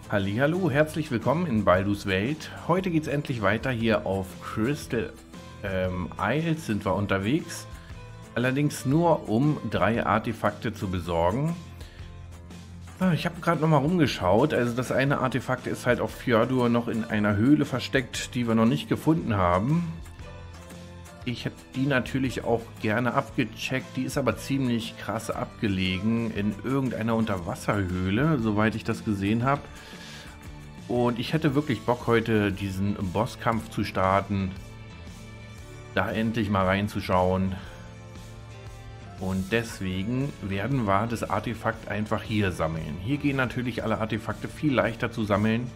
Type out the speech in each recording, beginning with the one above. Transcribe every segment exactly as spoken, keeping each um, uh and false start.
Hallihallo, herzlich willkommen in Baldur's Welt. Heute geht es endlich weiter hier auf Crystal ähm, Isles sind wir unterwegs. Allerdings nur um drei Artefakte zu besorgen. Ich habe gerade noch mal rumgeschaut. Also das eine Artefakt ist halt auf Fjordur noch in einer Höhle versteckt, die wir noch nicht gefunden haben. Ich hätte die natürlich auch gerne abgecheckt. Die ist aber ziemlich krass abgelegen in irgendeiner Unterwasserhöhle, soweit ich das gesehen habe. Und ich hätte wirklich Bock, heute diesen Bosskampf zu starten. Da endlich mal reinzuschauen. Und deswegen werden wir das Artefakt einfach hier sammeln. Hier gehen natürlich alle Artefakte viel leichter zu sammeln.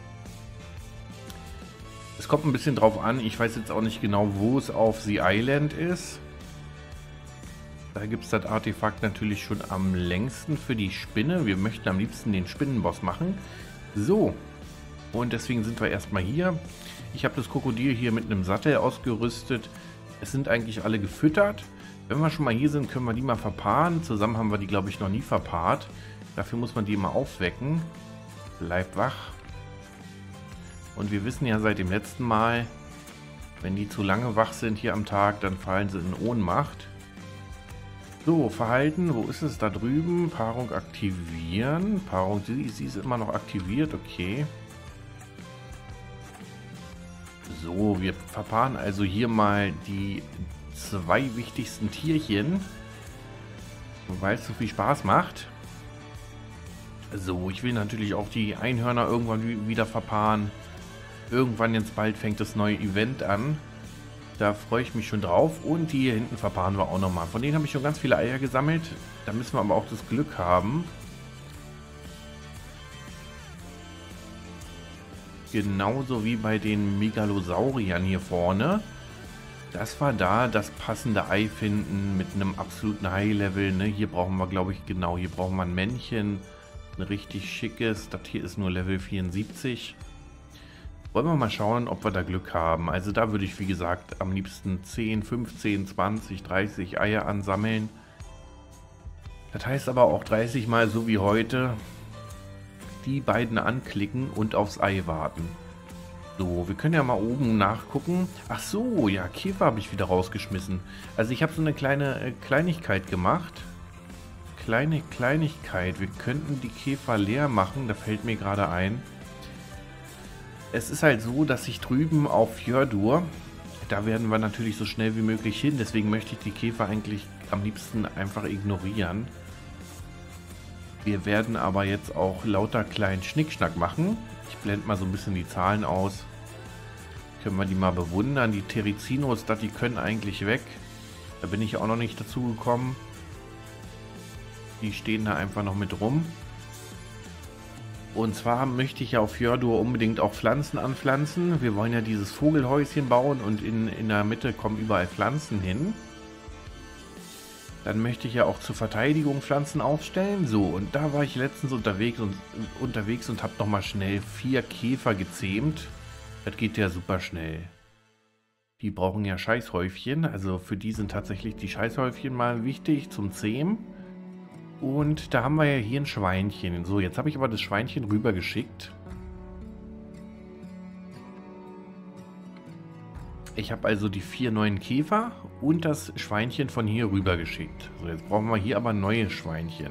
Es kommt ein bisschen drauf an. Ich weiß jetzt auch nicht genau, wo es auf The Island ist. Da gibt es das Artefakt natürlich schon am längsten für die Spinne. Wir möchten am liebsten den Spinnenboss machen. So. Und deswegen sind wir erstmal hier. Ich habe das Krokodil hier mit einem Sattel ausgerüstet. Es sind eigentlich alle gefüttert. Wenn wir schon mal hier sind, können wir die mal verpaaren. Zusammen haben wir die, glaube ich, noch nie verpaart. Dafür muss man die mal aufwecken. Bleib wach. Und wir wissen ja seit dem letzten Mal, wenn die zu lange wach sind hier am Tag, dann fallen sie in Ohnmacht. So, Verhalten, wo ist es? Da drüben. Paarung aktivieren. Paarung, sie, sie ist immer noch aktiviert, okay. So, wir verpaaren also hier mal die zwei wichtigsten Tierchen, weil es so viel Spaß macht. So, ich will natürlich auch die Einhörner irgendwann wieder verpaaren. Irgendwann jetzt bald fängt das neue Event an. Da freue ich mich schon drauf. Und die hier hinten verpaaren wir auch nochmal. Von denen habe ich schon ganz viele Eier gesammelt. Da müssen wir aber auch das Glück haben. Genauso wie bei den Megalosauriern hier vorne. Das war da das passende Ei finden mit einem absoluten High-Level. Ne? Hier brauchen wir, glaube ich, genau, hier brauchen wir ein Männchen. Ein richtig schickes. Das hier ist nur Level vierundsiebzig. Wollen wir mal schauen, ob wir da Glück haben. Also da würde ich, wie gesagt, am liebsten zehn, fünfzehn, zwanzig, dreißig Eier ansammeln. Das heißt aber auch dreißig Mal so wie heute. Die beiden anklicken und aufs Ei warten. So, wir können ja mal oben nachgucken. Ach so, ja, Käfer habe ich wieder rausgeschmissen. Also ich habe so eine kleine äh, Kleinigkeit gemacht. Kleine Kleinigkeit. Wir könnten die Käfer leer machen. Da fällt mir gerade ein. Es ist halt so, dass ich drüben auf Fjordur, da werden wir natürlich so schnell wie möglich hin. Deswegen möchte ich die Käfer eigentlich am liebsten einfach ignorieren. Wir werden aber jetzt auch lauter kleinen Schnickschnack machen. Ich blende mal so ein bisschen die Zahlen aus. Können wir die mal bewundern. Die Terizinos, die können eigentlich weg. Da bin ich auch noch nicht dazu gekommen. Die stehen da einfach noch mit rum. Und zwar möchte ich ja auf Fjordur unbedingt auch Pflanzen anpflanzen. Wir wollen ja dieses Vogelhäuschen bauen und in, in der Mitte kommen überall Pflanzen hin. Dann möchte ich ja auch zur Verteidigung Pflanzen aufstellen. So, und da war ich letztens unterwegs und, unterwegs und habe nochmal schnell vier Käfer gezähmt. Das geht ja super schnell. Die brauchen ja Scheißhäufchen. Also für die sind tatsächlich die Scheißhäufchen mal wichtig zum Zähmen. Und da haben wir ja hier ein Schweinchen. So, jetzt habe ich aber das Schweinchen rübergeschickt. Ich habe also die vier neuen Käfer und das Schweinchen von hier rüber geschickt. So, jetzt brauchen wir hier aber neue Schweinchen.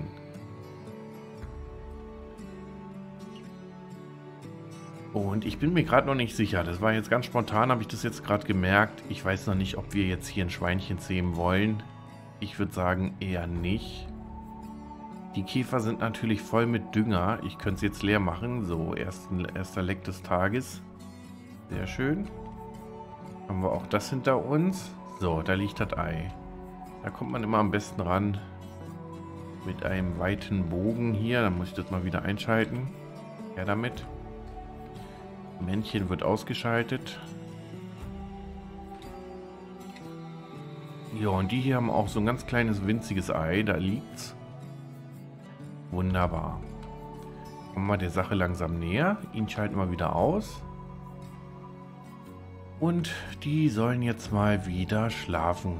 Und ich bin mir gerade noch nicht sicher. Das war jetzt ganz spontan, habe ich das jetzt gerade gemerkt. Ich weiß noch nicht, ob wir jetzt hier ein Schweinchen zähmen wollen. Ich würde sagen, eher nicht. Die Käfer sind natürlich voll mit Dünger. Ich könnte es jetzt leer machen. So, ersten, erster Leck des Tages. Sehr schön. Haben wir auch das hinter uns. So, da liegt das Ei. Da kommt man immer am besten ran. Mit einem weiten Bogen hier. Dann muss ich das mal wieder einschalten. Ja, damit. Männchen wird ausgeschaltet. Ja, und die hier haben auch so ein ganz kleines, winziges Ei. Da liegt's. Wunderbar. Kommen wir der Sache langsam näher. Ihn schalten wir wieder aus. Und die sollen jetzt mal wieder schlafen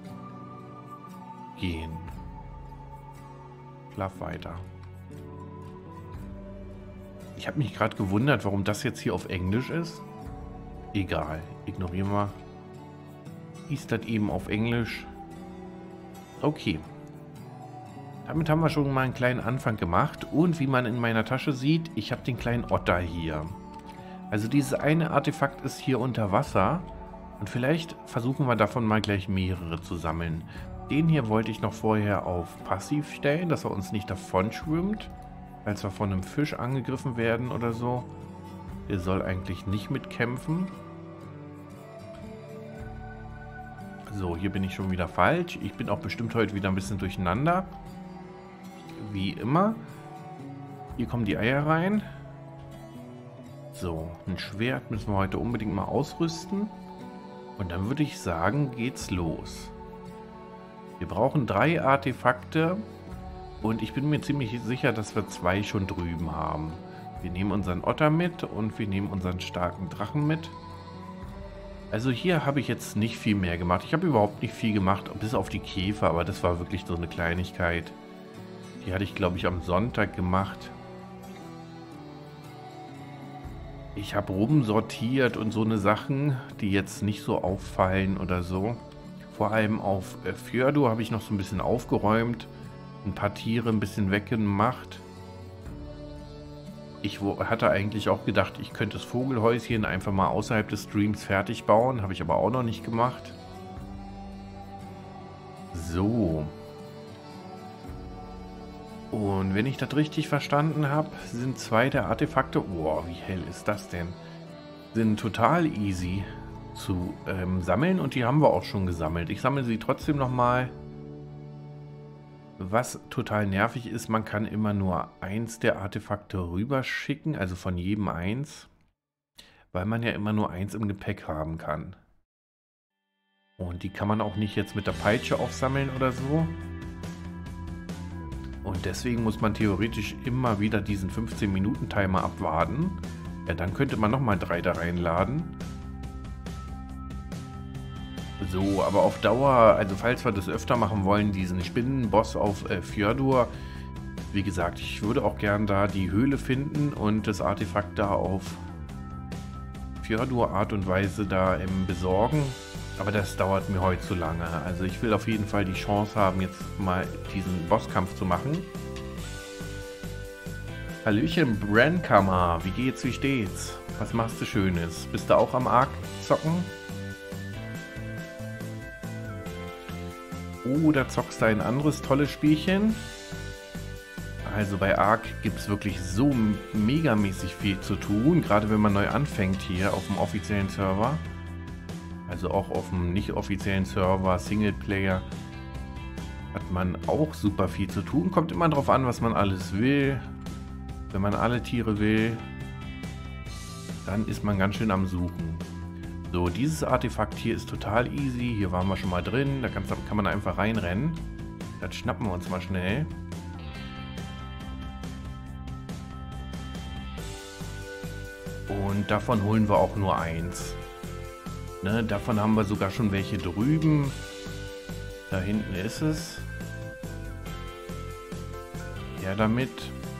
gehen. Schlaf weiter. Ich habe mich gerade gewundert, warum das jetzt hier auf Englisch ist. Egal, ignorieren wir. Ist das eben auf Englisch? Okay. Damit haben wir schon mal einen kleinen Anfang gemacht. Und wie man in meiner Tasche sieht, ich habe den kleinen Otter hier. Also dieses eine Artefakt ist hier unter Wasser. Und vielleicht versuchen wir davon mal gleich mehrere zu sammeln. Den hier wollte ich noch vorher auf Passiv stellen, dass er uns nicht davon schwimmt, als wir von einem Fisch angegriffen werden oder so. Der soll eigentlich nicht mitkämpfen. So, hier bin ich schon wieder falsch. Ich bin auch bestimmt heute wieder ein bisschen durcheinander. Wie immer. Hier kommen die Eier rein. So, ein Schwert müssen wir heute unbedingt mal ausrüsten. Und dann würde ich sagen, geht's los. Wir brauchen drei Artefakte. Und ich bin mir ziemlich sicher, dass wir zwei schon drüben haben. Wir nehmen unseren Otter mit und wir nehmen unseren starken Drachen mit. Also hier habe ich jetzt nicht viel mehr gemacht. Ich habe überhaupt nicht viel gemacht, bis auf die Käfer, aber das war wirklich so eine Kleinigkeit. Die hatte ich, glaube ich, am Sonntag gemacht. Ich habe rumsortiert und so eine Sachen, die jetzt nicht so auffallen oder so. Vor allem auf äh, Fjordur habe ich noch so ein bisschen aufgeräumt. Ein paar Tiere ein bisschen weggemacht. Ich hatte eigentlich auch gedacht, ich könnte das Vogelhäuschen einfach mal außerhalb des Streams fertig bauen. Habe ich aber auch noch nicht gemacht. So. Und wenn ich das richtig verstanden habe, sind zwei der Artefakte... Boah, wie hell ist das denn? Sind total easy zu ähm, sammeln und die haben wir auch schon gesammelt. Ich sammle sie trotzdem nochmal. Was total nervig ist, man kann immer nur eins der Artefakte rüberschicken, also von jedem eins, weil man ja immer nur eins im Gepäck haben kann. Und die kann man auch nicht jetzt mit der Peitsche aufsammeln oder so. Und deswegen muss man theoretisch immer wieder diesen fünfzehn Minuten Timer abwarten. Ja, dann könnte man nochmal drei da reinladen. So, aber auf Dauer, also falls wir das öfter machen wollen, diesen Spinnenboss auf äh, Fjordur, wie gesagt, ich würde auch gern da die Höhle finden und das Artefakt da auf Fjordur Art und Weise da ähm, besorgen. Aber das dauert mir heute zu lange. Also ich will auf jeden Fall die Chance haben, jetzt mal diesen Bosskampf zu machen. Hallöchen, Brandkammer, wie geht's, wie steht's? Was machst du Schönes? Bist du auch am Ark zocken? Oder zockst du ein anderes tolles Spielchen? Also bei Ark gibt es wirklich so megamäßig viel zu tun, gerade wenn man neu anfängt hier auf dem offiziellen Server. Also auch auf dem nicht offiziellen Server, Singleplayer, hat man auch super viel zu tun. Kommt immer drauf an, was man alles will. Wenn man alle Tiere will, dann ist man ganz schön am Suchen. So, dieses Artefakt hier ist total easy. Hier waren wir schon mal drin. Da kann, kann man einfach reinrennen. Das schnappen wir uns mal schnell. Und davon holen wir auch nur eins. Ne, davon haben wir sogar schon welche drüben. Da hinten ist es. Ja, damit.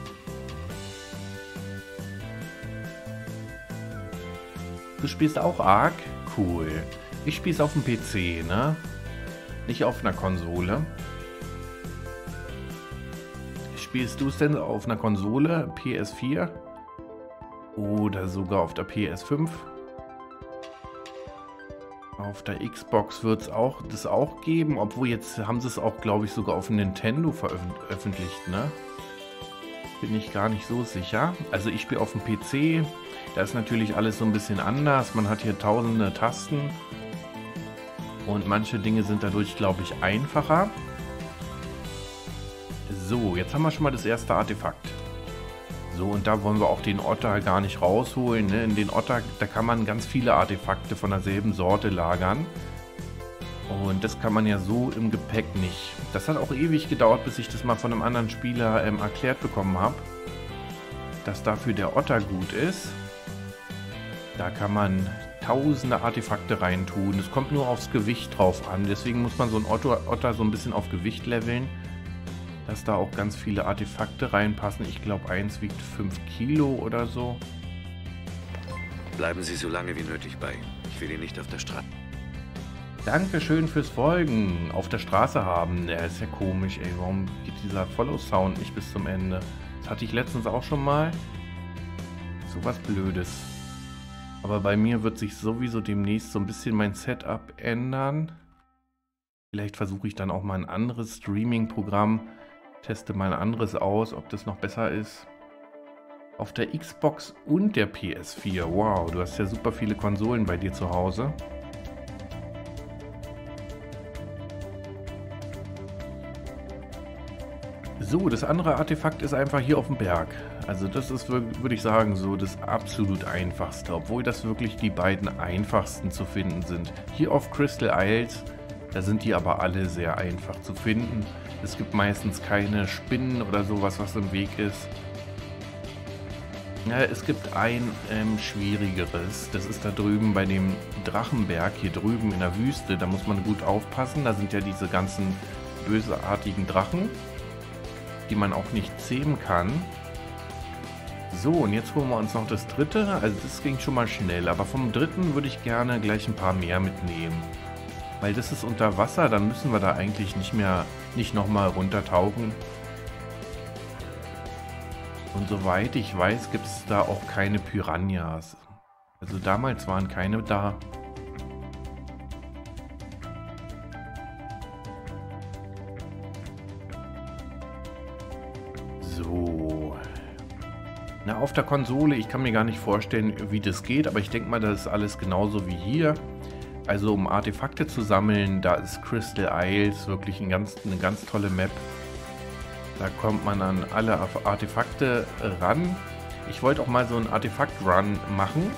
Du spielst auch Ark? Cool. Ich spiele es auf dem P C, ne? Nicht auf einer Konsole. Spielst du es denn auf einer Konsole? P S vier? Oder sogar auf der P S fünf? Auf der Xbox wird es auch das auch geben, obwohl jetzt haben sie es auch, glaube ich, sogar auf Nintendo veröffentlicht, ne? Bin ich gar nicht so sicher. Also ich spiele auf dem P C. Da ist natürlich alles so ein bisschen anders. Man hat hier tausende Tasten. Und manche Dinge sind dadurch, glaube ich, einfacher. So, jetzt haben wir schon mal das erste Artefakt. So, und da wollen wir auch den Otter gar nicht rausholen, ne? In den Otter, da kann man ganz viele Artefakte von derselben Sorte lagern. Und das kann man ja so im Gepäck nicht. Das hat auch ewig gedauert, bis ich das mal von einem anderen Spieler ähm, erklärt bekommen habe. Dass dafür der Otter gut ist. Da kann man tausende Artefakte reintun. Es kommt nur aufs Gewicht drauf an. Deswegen muss man so einen Otter, Otter so ein bisschen auf Gewicht leveln. dass da auch ganz viele Artefakte reinpassen. Ich glaube, eins wiegt fünf Kilo oder so. Bleiben Sie so lange wie nötig bei ihm. Ich will ihn nicht auf der Straße. Dankeschön fürs Folgen. Auf der Straße haben. Der ist ja komisch, ey. Warum geht dieser Follow-Sound nicht bis zum Ende? Das hatte ich letztens auch schon mal. So was Blödes. Aber bei mir wird sich sowieso demnächst so ein bisschen mein Setup ändern. Vielleicht versuche ich dann auch mal ein anderes Streaming-Programm. Teste mal ein anderes aus, ob das noch besser ist. Auf der Xbox und der P S vier. Wow, du hast ja super viele Konsolen bei dir zu Hause. So, das andere Artefakt ist einfach hier auf dem Berg. Also das ist, würde ich sagen, so das absolut einfachste. Obwohl das wirklich die beiden einfachsten zu finden sind. Hier auf Crystal Isles, da sind die aber alle sehr einfach zu finden. Es gibt meistens keine Spinnen oder sowas, was im Weg ist. Ja, es gibt ein ähm, schwierigeres. Das ist da drüben bei dem Drachenberg, hier drüben in der Wüste. Da muss man gut aufpassen. Da sind ja diese ganzen bösartigen Drachen, die man auch nicht zähmen kann. So, und jetzt holen wir uns noch das dritte. Also das ging schon mal schnell, aber vom dritten würde ich gerne gleich ein paar mehr mitnehmen. Weil das ist unter Wasser, dann müssen wir da eigentlich nicht mehr, nicht nochmal runtertauchen. Und soweit ich weiß, gibt es da auch keine Piranhas. Also damals waren keine da. So. Na, auf der Konsole, ich kann mir gar nicht vorstellen, wie das geht, aber ich denke mal, das ist alles genauso wie hier. Also um Artefakte zu sammeln, da ist Crystal Isles wirklich ein ganz, eine ganz tolle Map. Da kommt man an alle Artefakte ran. Ich wollte auch mal so einen Artefakt-Run machen.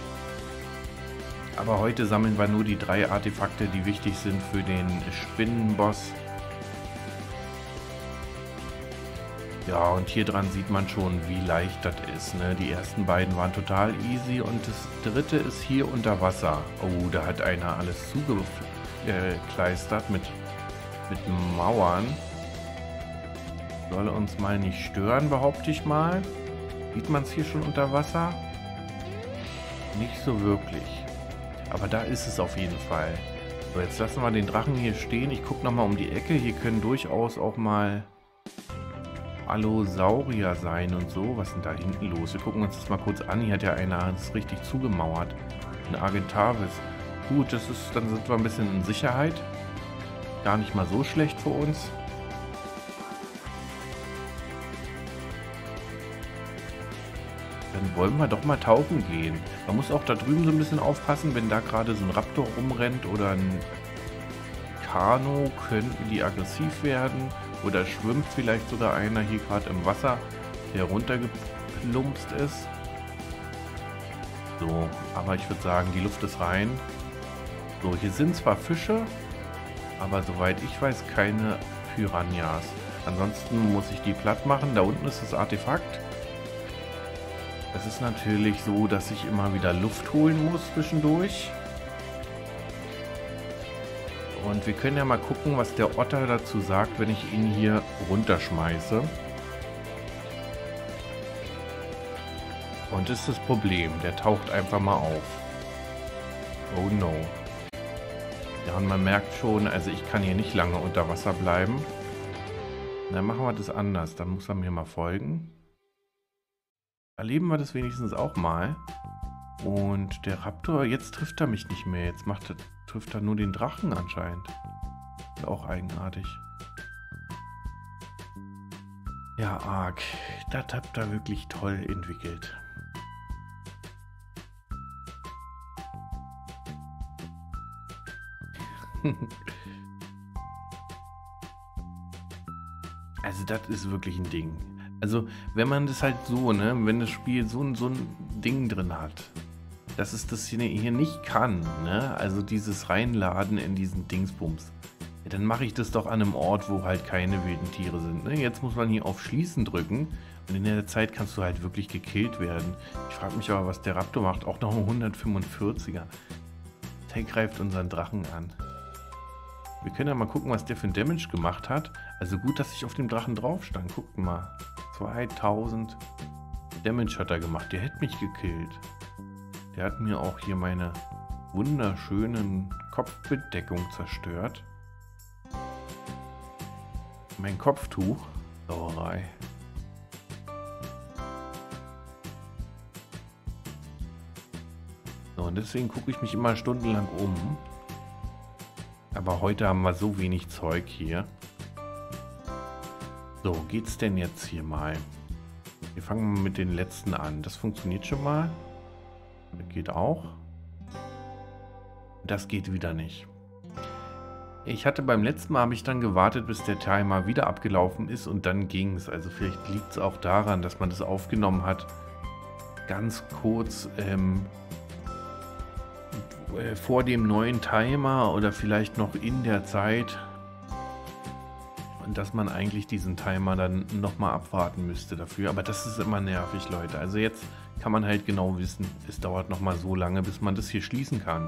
Aber heute sammeln wir nur die drei Artefakte, die wichtig sind für den Spinnenboss. Ja, und hier dran sieht man schon, wie leicht das ist, ne? Die ersten beiden waren total easy und das dritte ist hier unter Wasser. Oh, da hat einer alles zugekleistert mit, mit Mauern. Soll uns mal nicht stören, behaupte ich mal. Sieht man es hier schon unter Wasser? Nicht so wirklich. Aber da ist es auf jeden Fall. So, jetzt lassen wir den Drachen hier stehen. Ich gucke nochmal um die Ecke. Hier können durchaus auch mal Allosaurier sein und so. Was ist denn da hinten los? Wir gucken uns das mal kurz an. Hier hat ja einer das richtig zugemauert. Ein Argentavis. Gut, das ist, dann sind wir ein bisschen in Sicherheit. Gar nicht mal so schlecht für uns. Dann wollen wir doch mal tauchen gehen. Man muss auch da drüben so ein bisschen aufpassen, wenn da gerade so ein Raptor rumrennt oder ein Kano, könnten die aggressiv werden. Oder schwimmt vielleicht sogar einer hier gerade im Wasser, der runtergeplumpst ist. So, aber ich würde sagen, die Luft ist rein. So, hier sind zwar Fische, aber soweit ich weiß, keine Piranhas. Ansonsten muss ich die platt machen. Da unten ist das Artefakt. Es ist natürlich so, dass ich immer wieder Luft holen muss zwischendurch. Und wir können ja mal gucken, was der Otter dazu sagt, wenn ich ihn hier runterschmeiße. Und das ist das Problem, der taucht einfach mal auf. Oh no. Ja, und man merkt schon, also ich kann hier nicht lange unter Wasser bleiben. Dann machen wir das anders, dann muss er mir mal folgen. Erleben wir das wenigstens auch mal. Und der Raptor, jetzt trifft er mich nicht mehr. Jetzt macht er, trifft er nur den Drachen anscheinend. Ist auch eigenartig. Ja, arg. Das habt ihr wirklich toll entwickelt. Also das ist wirklich ein Ding. Also wenn man das halt so, ne, wenn das Spiel so, ein so ein Ding drin hat, dass es das hier, hier nicht kann, ne, also dieses Reinladen in diesen Dingsbums, ja, dann mache ich das doch an einem Ort, wo halt keine wilden Tiere sind. Ne? Jetzt muss man hier auf Schließen drücken und in der Zeit kannst du halt wirklich gekillt werden. Ich frage mich aber, was der Raptor macht. Auch noch ein hundertfünfundvierziger. Der greift unseren Drachen an. Wir können ja mal gucken, was der für ein Damage gemacht hat. Also gut, dass ich auf dem Drachen drauf stand. Guckt mal. zweitausend Damage hat er gemacht. Der hätte mich gekillt. Der hat mir auch hier meine wunderschönen Kopfbedeckung zerstört. Mein Kopftuch. Sauerei. So, und deswegen gucke ich mich immer stundenlang um. Aber heute haben wir so wenig Zeug hier. So, geht's denn jetzt hier mal? Wir fangen mit den letzten an. Das funktioniert schon mal. Das geht auch. Das geht wieder nicht. Ich hatte beim letzten Mal, habe ich dann gewartet, bis der Timer wieder abgelaufen ist und dann ging es. Also vielleicht liegt es auch daran, dass man das aufgenommen hat. Ganz kurz ähm, vor dem neuen Timer oder vielleicht noch in der Zeit. Und dass man eigentlich diesen Timer dann nochmal abwarten müsste dafür. Aber das ist immer nervig, Leute. Also jetzt kann man halt genau wissen, es dauert nochmal so lange, bis man das hier schließen kann.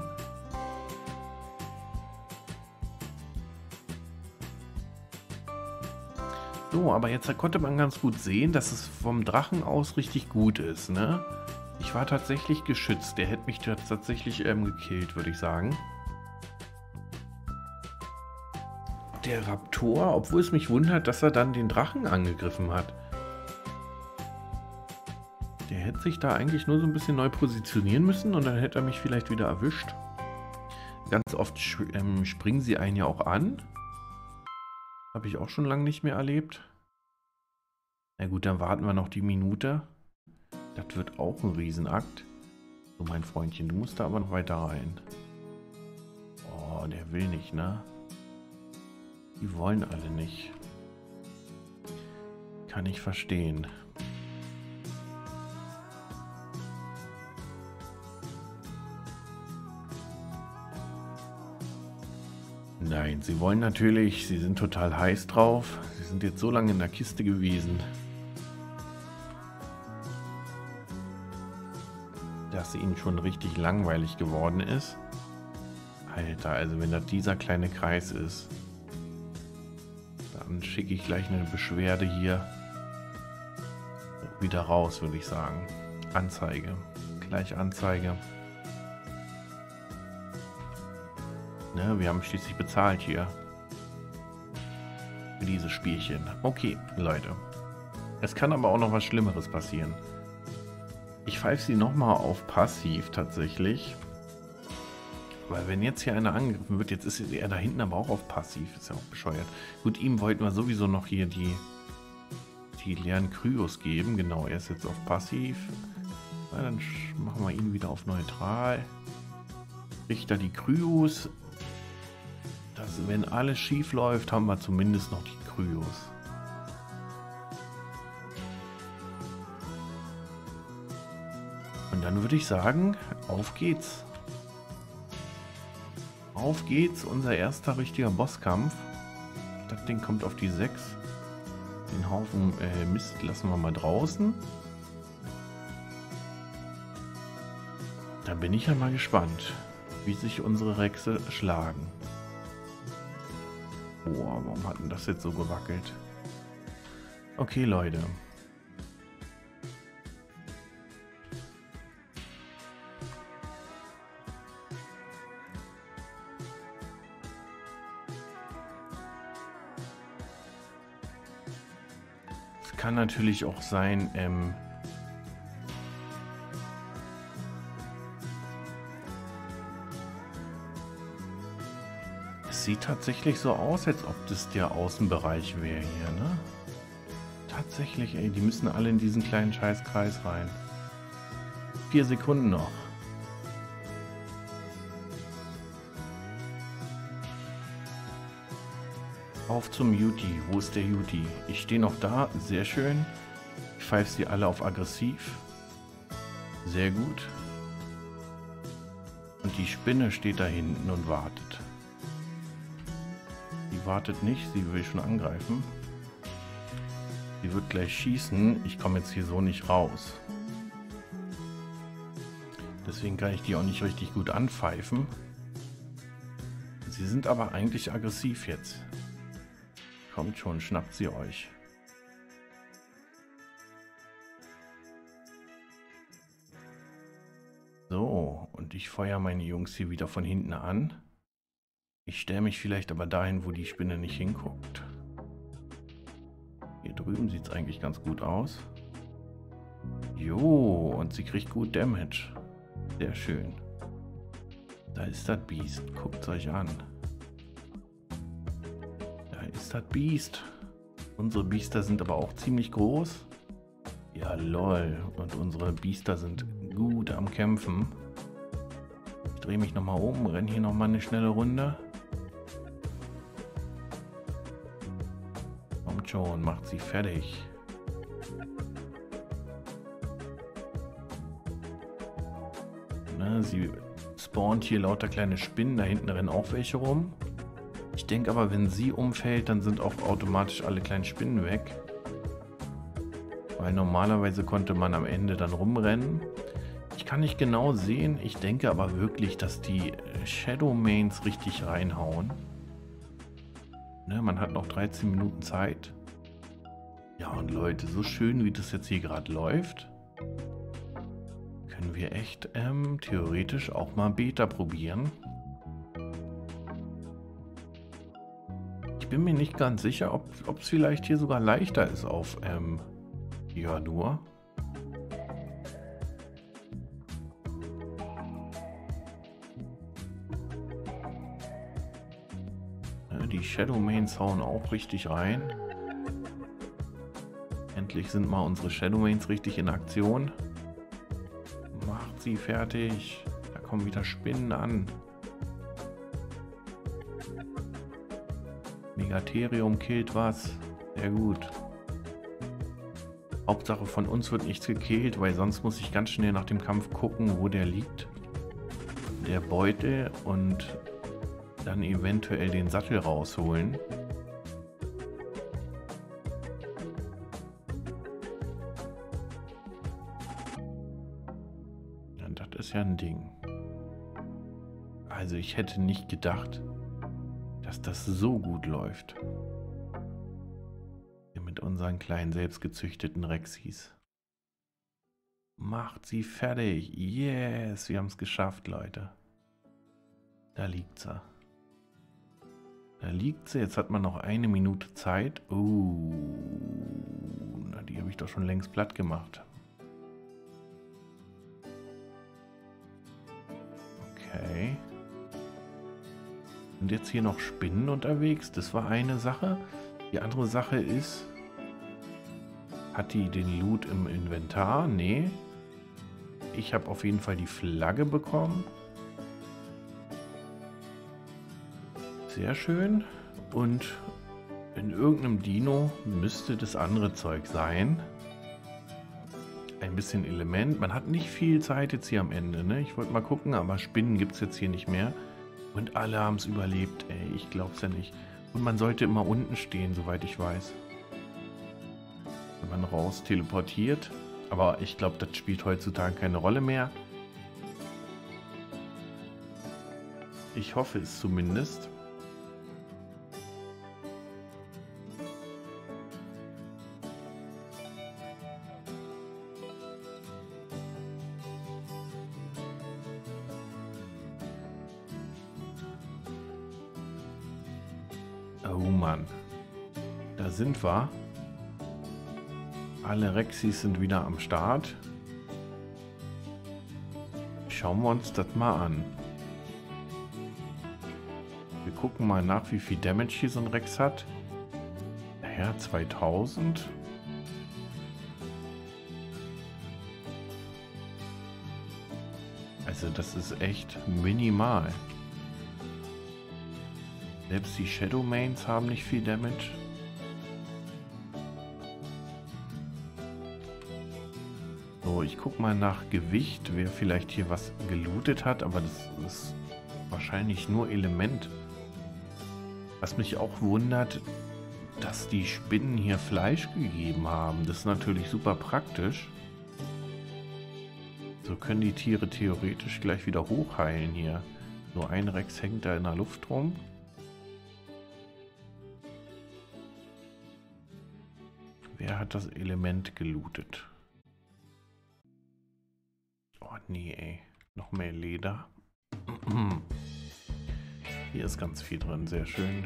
So, aber jetzt konnte man ganz gut sehen, dass es vom Drachen aus richtig gut ist, ne? Ich war tatsächlich geschützt. Der hätte mich tatsächlich ähm, gekillt, würde ich sagen. Der Raptor, obwohl es mich wundert, dass er dann den Drachen angegriffen hat. Der hätte sich da eigentlich nur so ein bisschen neu positionieren müssen und dann hätte er mich vielleicht wieder erwischt. Ganz oft ähm, springen sie einen ja auch an. Habe ich auch schon lange nicht mehr erlebt. Na gut, dann warten wir noch die Minute. Das wird auch ein Riesenakt. So, mein Freundchen, du musst da aber noch weiter rein. Oh, der will nicht, ne? Die wollen alle nicht. Kann ich verstehen. Nein, sie wollen natürlich, sie sind total heiß drauf. Sie sind jetzt so lange in der Kiste gewesen, dass ihnen schon richtig langweilig geworden ist. Alter, also wenn das dieser kleine Kreis ist, dann schicke ich gleich eine Beschwerde hier wieder raus, würde ich sagen. Anzeige. Gleich Anzeige. Ne, wir haben schließlich bezahlt hier für dieses Spielchen. Okay, Leute. Es kann aber auch noch was Schlimmeres passieren. Ich pfeife sie nochmal auf Passiv tatsächlich. Weil wenn jetzt hier einer angegriffen wird, jetzt ist er da hinten aber auch auf Passiv. Ist ja auch bescheuert. Gut, ihm wollten wir sowieso noch hier die, die leeren Kryos geben. Genau, er ist jetzt auf Passiv. Na, dann machen wir ihn wieder auf Neutral. Richter die Kryos. Das, wenn alles schief läuft, haben wir zumindest noch die Kryos. Und dann würde ich sagen, auf geht's. Auf geht's, unser erster richtiger Bosskampf. Das Ding kommt auf die sechs. Den Haufen äh, Mist lassen wir mal draußen. Da bin ich ja mal gespannt, wie sich unsere Rexe schlagen. Boah, warum hat denn das jetzt so gewackelt? Okay, Leute. Es kann natürlich auch sein, ähm, sieht tatsächlich so aus, als ob das der Außenbereich wäre hier, ne? Tatsächlich, ey, die müssen alle in diesen kleinen Scheißkreis rein. Vier Sekunden noch. Auf zum Yuti. Wo ist der Yuti? Ich stehe noch da. Sehr schön. Ich pfeife sie alle auf aggressiv. Sehr gut. Und die Spinne steht da hinten und wartet. Die wartet nicht, sie will schon angreifen. Sie wird gleich schießen. Ich komme jetzt hier so nicht raus. Deswegen kann ich die auch nicht richtig gut anpfeifen. Sie sind aber eigentlich aggressiv jetzt. Kommt schon, schnappt sie euch. So, und ich feuere meine Jungs hier wieder von hinten an. Ich stelle mich vielleicht aber dahin, wo die Spinne nicht hinguckt. Hier drüben sieht es eigentlich ganz gut aus. Jo, und sie kriegt gut Damage. Sehr schön. Da ist das Biest. Guckt es euch an. Da ist das Biest. Unsere Biester sind aber auch ziemlich groß. Ja, lol. Und unsere Biester sind gut am Kämpfen. Ich drehe mich nochmal um, renne hier nochmal eine schnelle Runde. Kommt schon, macht sie fertig. Ne, sie spawnt hier lauter kleine Spinnen, da hinten rennen auch welche rum. Ich denke aber, wenn sie umfällt, dann sind auch automatisch alle kleinen Spinnen weg. Weil normalerweise konnte man am Ende dann rumrennen. Ich kann nicht genau sehen, ich denke aber wirklich, dass die Shadow Mains richtig reinhauen. Ne, man hat noch dreizehn Minuten Zeit. Ja, und Leute, so schön wie das jetzt hier gerade läuft, können wir echt ähm, theoretisch auch mal Beta probieren. Ich bin mir nicht ganz sicher, ob es vielleicht hier sogar leichter ist auf ähm, Yadur. Die Shadow Mains hauen auch richtig rein. Endlich sind mal unsere Shadow Mains richtig in Aktion. Macht sie fertig. Da kommen wieder Spinnen an. Megatherium killt was. Sehr gut. Hauptsache von uns wird nichts gekillt, weil sonst muss ich ganz schnell nach dem Kampf gucken, wo der liegt. Der Beutel und dann eventuell den Sattel rausholen. Ja, das ist ja ein Ding. Also ich hätte nicht gedacht, dass das so gut läuft. Hier mit unseren kleinen selbstgezüchteten Rexis. Macht sie fertig. Yes, wir haben es geschafft, Leute. Da liegt sie. Da liegt sie. Jetzt hat man noch eine Minute Zeit. Oh, na, die habe ich doch schon längst platt gemacht. Okay. Und jetzt hier noch Spinnen unterwegs. Das war eine Sache. Die andere Sache ist, hat die den Loot im Inventar? Nee. Ich habe auf jeden Fall die Flagge bekommen. Sehr schön. Und in irgendeinem Dino müsste das andere Zeug sein. Ein bisschen Element. Man hat nicht viel Zeit jetzt hier am Ende, ne? Ich wollte mal gucken, aber Spinnen gibt es jetzt hier nicht mehr. Und alle haben es überlebt, ey. Ich glaub's ja nicht. Und man sollte immer unten stehen, soweit ich weiß. Wenn man raus teleportiert. Aber ich glaube, das spielt heutzutage keine Rolle mehr. Ich hoffe es zumindest. Oh Mann, da sind wir. Alle Rexis sind wieder am Start. Schauen wir uns das mal an. Wir gucken mal nach, wie viel Damage hier so ein Rex hat. Naja, zweitausend. Also das ist echt minimal. Selbst die Shadow Mains haben nicht viel Damage. So, ich guck mal nach Gewicht, wer vielleicht hier was gelootet hat, aber das ist wahrscheinlich nur Element. Was mich auch wundert, dass die Spinnen hier Fleisch gegeben haben. Das ist natürlich super praktisch. So können die Tiere theoretisch gleich wieder hochheilen hier. Nur ein Rex hängt da in der Luft rum. Wer hat das Element gelootet? Oh nee, ey. Noch mehr Leder. Hier ist ganz viel drin, sehr schön.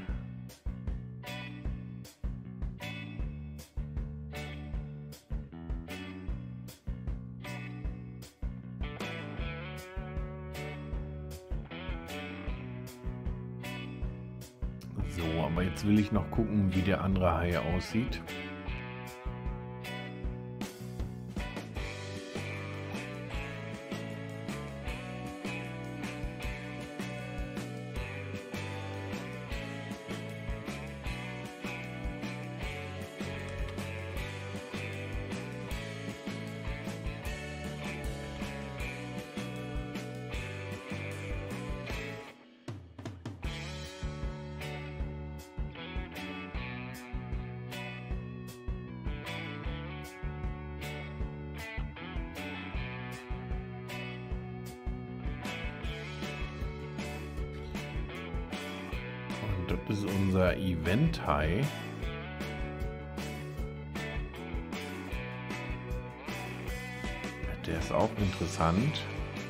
So, aber jetzt will ich noch gucken, wie der andere Hai aussieht. Das ist unser Event-Hai. Der ist auch interessant.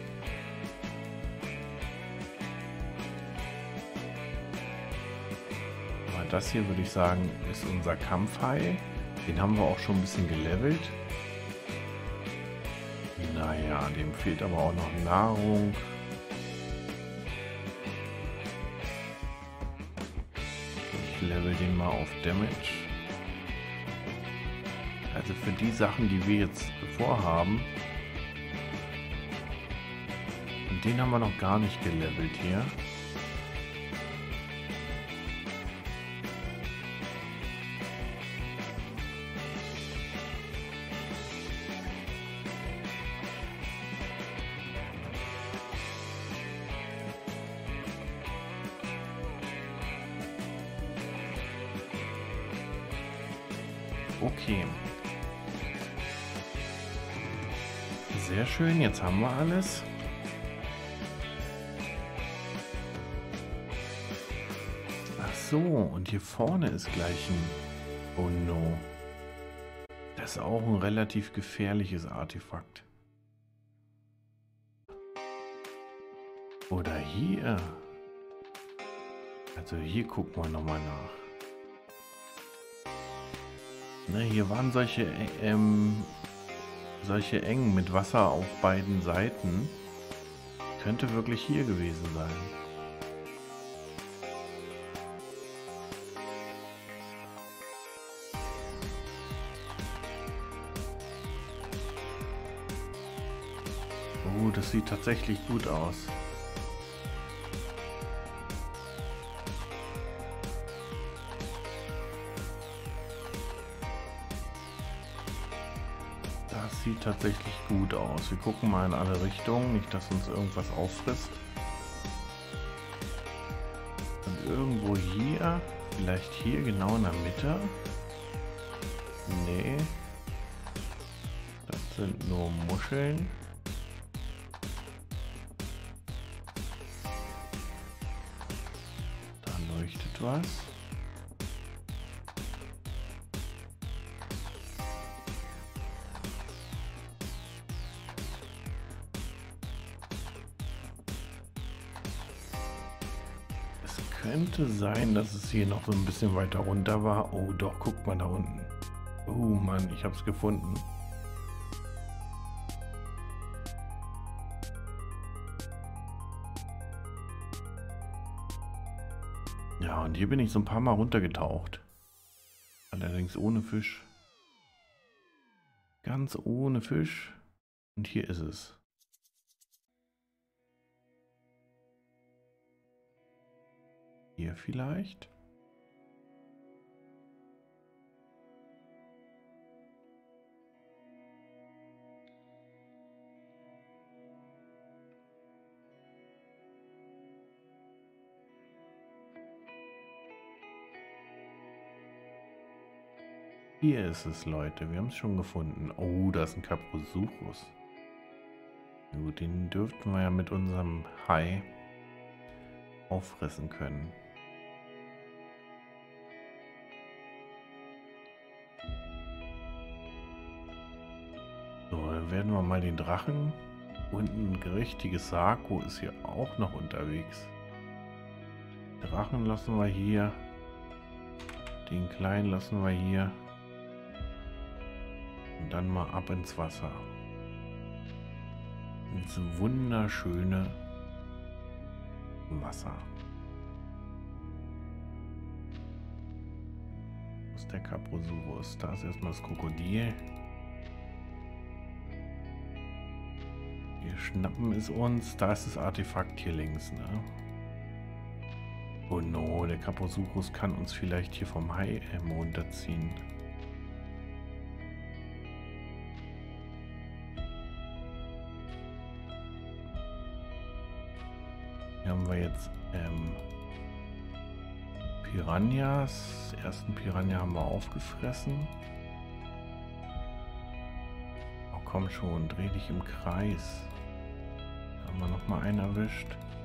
Aber das hier würde ich sagen, ist unser Kampfhai. Den haben wir auch schon ein bisschen gelevelt. Naja, dem fehlt aber auch noch Nahrung. Level den mal auf Damage. Also für die Sachen, die wir jetzt vorhaben, den haben wir noch gar nicht gelevelt hier. Okay. Sehr schön, jetzt haben wir alles. Ach so, und hier vorne ist gleich ein... Oh no. Das ist auch ein relativ gefährliches Artefakt. Oder hier. Also hier gucken wir nochmal nach. Ne, hier waren solche, ähm, solche Engen mit Wasser auf beiden Seiten. Könnte wirklich hier gewesen sein. Oh, das sieht tatsächlich gut aus. Sieht tatsächlich gut aus. Wir gucken mal in alle Richtungen, nicht dass uns irgendwas auffrisst. Und irgendwo hier, vielleicht hier genau in der Mitte. Nee. Das sind nur Muscheln. Da leuchtet was. Könnte sein, dass es hier noch so ein bisschen weiter runter war. Oh doch, guckt mal da unten. Oh Mann, ich habe es gefunden. Ja, und hier bin ich so ein paar Mal runtergetaucht. Allerdings ohne Fisch. Ganz ohne Fisch. Und hier ist es. Hier vielleicht. Hier ist es, Leute. Wir haben es schon gefunden. Oh, da ist ein Kaprosuchus. Gut, den dürften wir ja mit unserem Hai auffressen können. So, dann werden wir mal den Drachen. Und ein richtiges Sako ist hier auch noch unterwegs. Drachen lassen wir hier. Den kleinen lassen wir hier. Und dann mal ab ins Wasser. Ins wunderschöne Wasser. Wo ist der Kaprosaurus? Da ist erstmal das Krokodil. Wir schnappen es uns. Da ist das Artefakt hier links, ne? Oh no, der Kaprosaurus kann uns vielleicht hier vom Hai ähm, runterziehen. Hier haben wir jetzt ähm, Piranhas. Den ersten Piranha haben wir aufgefressen. Oh komm schon, dreh dich im Kreis. Da haben wir noch mal einen erwischt.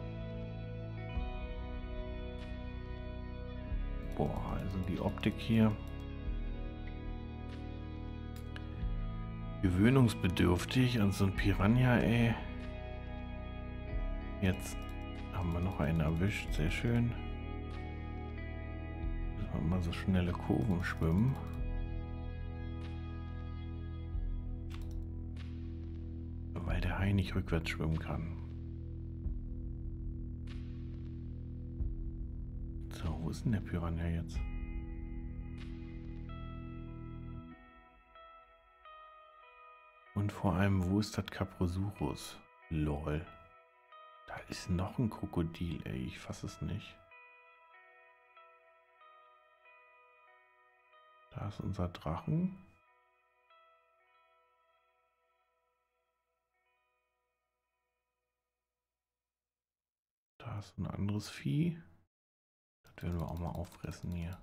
Boah, also die Optik hier. Gewöhnungsbedürftig und so ein Piranha, ey. Jetzt haben wir noch einen erwischt, sehr schön. Müssen wir mal so schnelle Kurven schwimmen. Weil der Hai nicht rückwärts schwimmen kann. So, wo ist denn der Piranha jetzt? Und vor allem, wo ist das Kaprosaurus? Lol. Da ist noch ein Krokodil, ey. Ich fasse es nicht. Da ist unser Drachen. Da ist ein anderes Vieh. Das werden wir auch mal auffressen hier.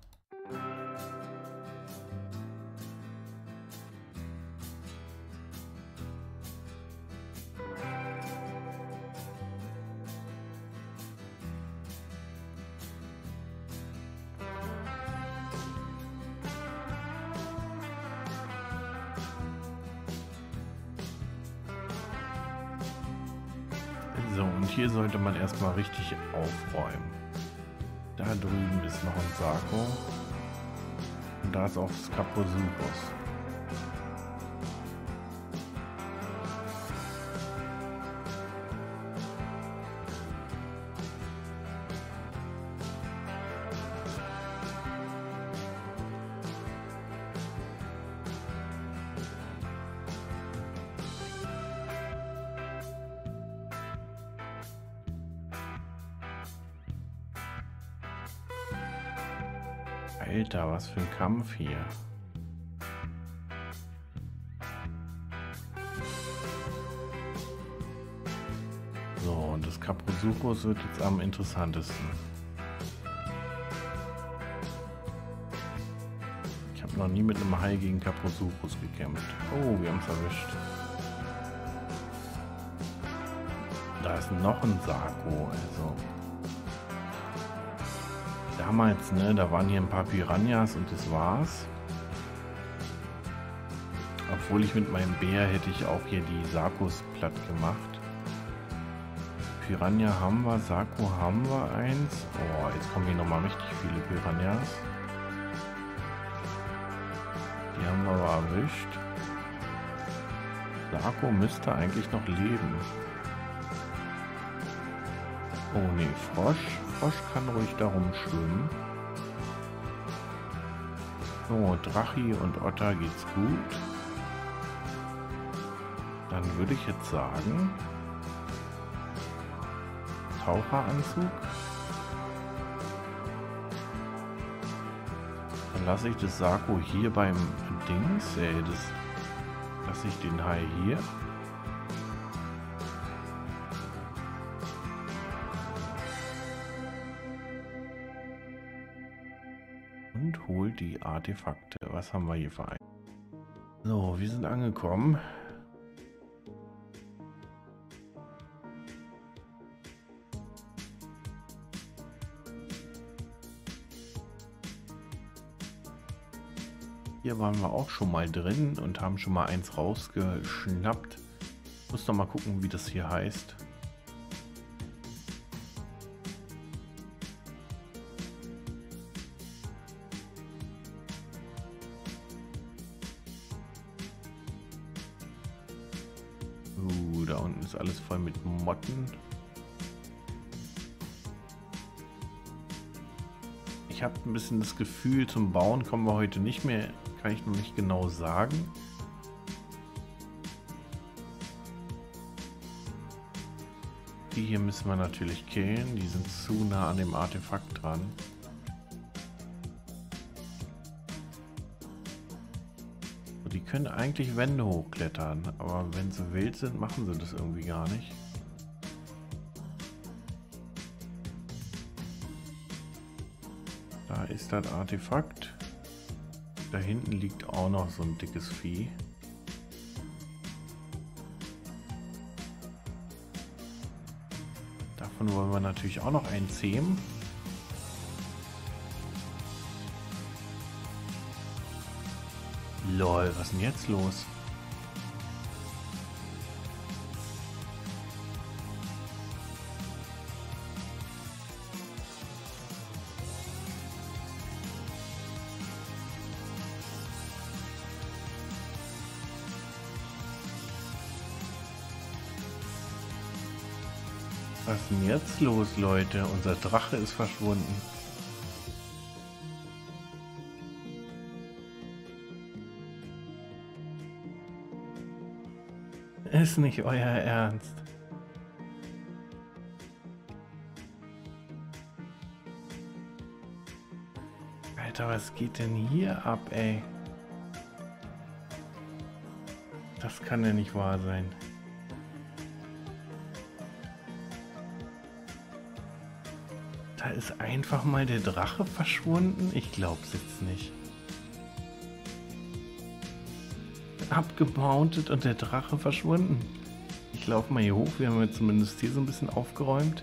So, und hier sollte man erstmal richtig aufräumen. Da drüben ist noch ein Sako. Und da ist auch das Kaprosaurus. Alter, was für ein Kampf hier. So, und das Kaprosaurus wird jetzt am interessantesten. Ich habe noch nie mit einem Hai gegen Kaprosaurus gekämpft. Oh, wir haben es erwischt. Da ist noch ein Sako, also. Damals, ne, da waren hier ein paar Piranhas und das war's. Obwohl ich mit meinem Bär hätte ich auch hier die Sakos platt gemacht. Piranha haben wir, Sako haben wir eins. Oh, jetzt kommen hier nochmal richtig viele Piranhas. Die haben wir aber erwischt. Sako müsste eigentlich noch leben. Oh ne, Frosch. Frosch kann ruhig darum schwimmen. So, Drachi und Otter geht's gut. Dann würde ich jetzt sagen, Taucheranzug. Dann lasse ich das Sako hier beim Dings, ey, das lasse ich den Hai hier. Und hol die Artefakte. Was haben wir hier für ein? So, wir sind angekommen. Hier waren wir auch schon mal drin und haben schon mal eins rausgeschnappt. Muss noch mal gucken, wie das hier heißt. Uh, da unten ist alles voll mit Motten. Ich habe ein bisschen das Gefühl, zum Bauen kommen wir heute nicht mehr, kann ich noch nicht genau sagen. Die hier müssen wir natürlich killen, die sind zu nah an dem Artefakt dran. So, die können eigentlich Wände hochklettern, aber wenn sie wild sind, machen sie das irgendwie gar nicht. Da ist das Artefakt. Da hinten liegt auch noch so ein dickes Vieh. Davon wollen wir natürlich auch noch einen zähmen. Lol, was ist denn jetzt los? Was ist denn jetzt los, Leute? Unser Drache ist verschwunden. Ist nicht euer Ernst. Alter, was geht denn hier ab, ey? Das kann ja nicht wahr sein. Da ist einfach mal der Drache verschwunden. Ich glaub's jetzt nicht. Abgemountet und der Drache verschwunden. Ich laufe mal hier hoch. Wir haben jetzt zumindest hier so ein bisschen aufgeräumt.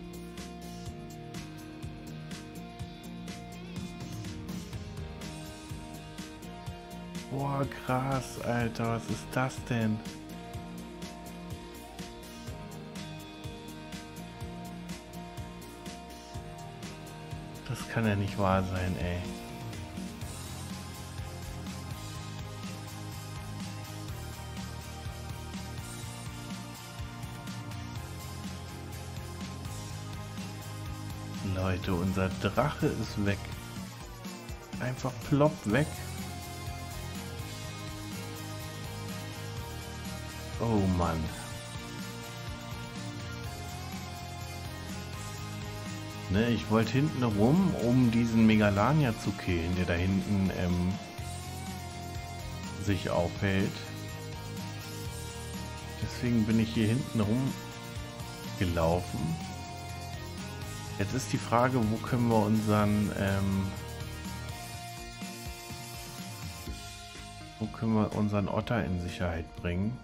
Boah, krass, Alter. Was ist das denn? Das kann ja nicht wahr sein, ey. Leute, unser Drache ist weg. Einfach plopp weg. Oh Mann. Ne, ich wollte hinten rum, um diesen Megalania zu killen, der da hinten ähm, sich aufhält. Deswegen bin ich hier hinten rum gelaufen. Jetzt ist die Frage, wo können wir unseren ähm, wo können wir unseren Otter in Sicherheit bringen?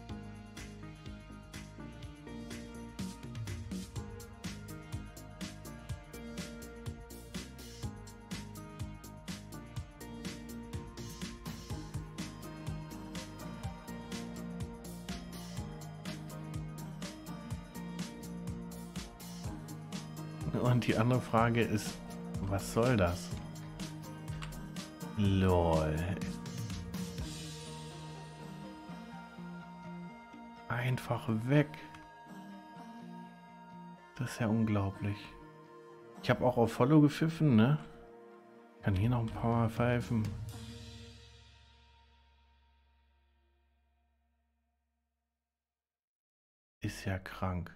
Und die andere Frage ist, was soll das? Lol. Einfach weg. Das ist ja unglaublich. Ich habe auch auf Follow gepfiffen, ne? Kann hier noch ein paar Mal pfeifen. Ist ja krank.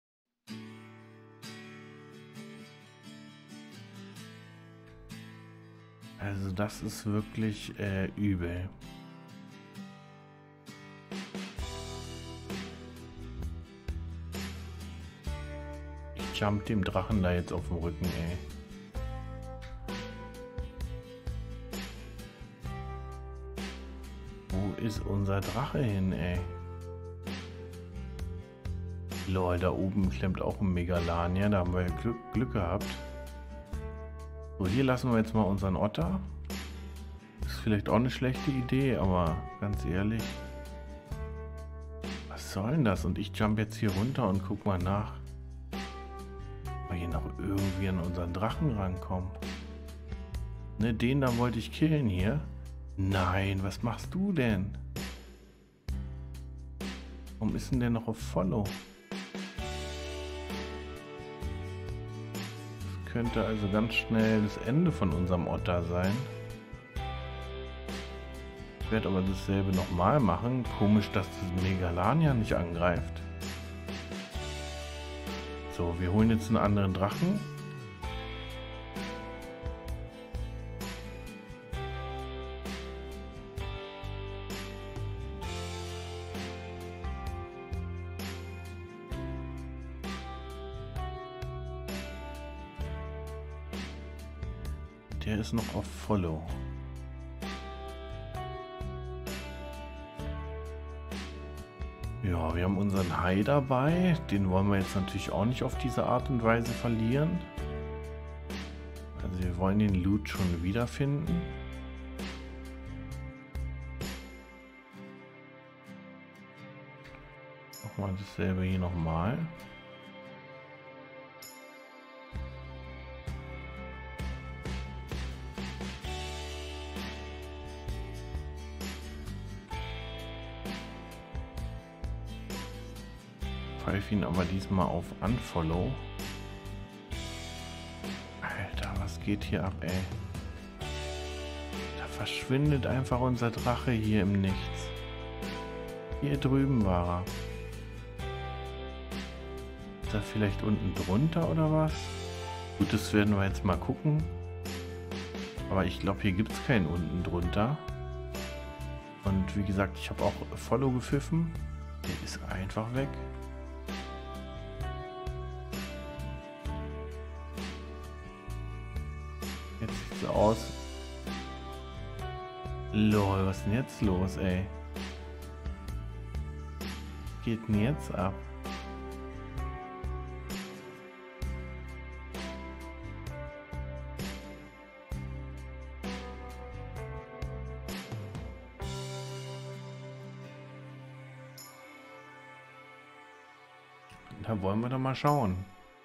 Also das ist wirklich äh, übel. Ich jump dem Drachen da jetzt auf den Rücken, ey. Wo ist unser Drache hin, ey? Lol, da oben klemmt auch ein Megalania, da haben wir Glück, Glück gehabt. So, hier lassen wir jetzt mal unseren Otter. Ist vielleicht auch eine schlechte Idee, aber ganz ehrlich. Was soll denn das? Und ich jump jetzt hier runter und guck mal nach. Ob wir hier noch irgendwie an unseren Drachen rankommen. Ne, den da wollte ich killen hier. Nein, was machst du denn? Warum ist denn der noch auf Follow? Das könnte also ganz schnell das Ende von unserem Otter sein. Ich werde aber dasselbe nochmal machen. Komisch, dass das Megalania nicht angreift. So, wir holen jetzt einen anderen Drachen. Der ist noch auf Follow. Ja, wir haben unseren Hai dabei. Den wollen wir jetzt natürlich auch nicht auf diese Art und Weise verlieren. Also wir wollen den Loot schon wiederfinden. Machen wir dasselbe hier nochmal. Pfeife ihn aber diesmal auf Unfollow. Alter, was geht hier ab, ey? Da verschwindet einfach unser Drache hier im Nichts. Hier drüben war er. Ist er vielleicht unten drunter oder was? Gut, das werden wir jetzt mal gucken. Aber ich glaube, hier gibt es keinen unten drunter. Und wie gesagt, ich habe auch Follow gepfiffen. Der ist einfach weg. Jetzt sieht es aus. Lol, was ist denn jetzt los, ey? Was geht denn jetzt ab? Da wollen wir doch mal schauen.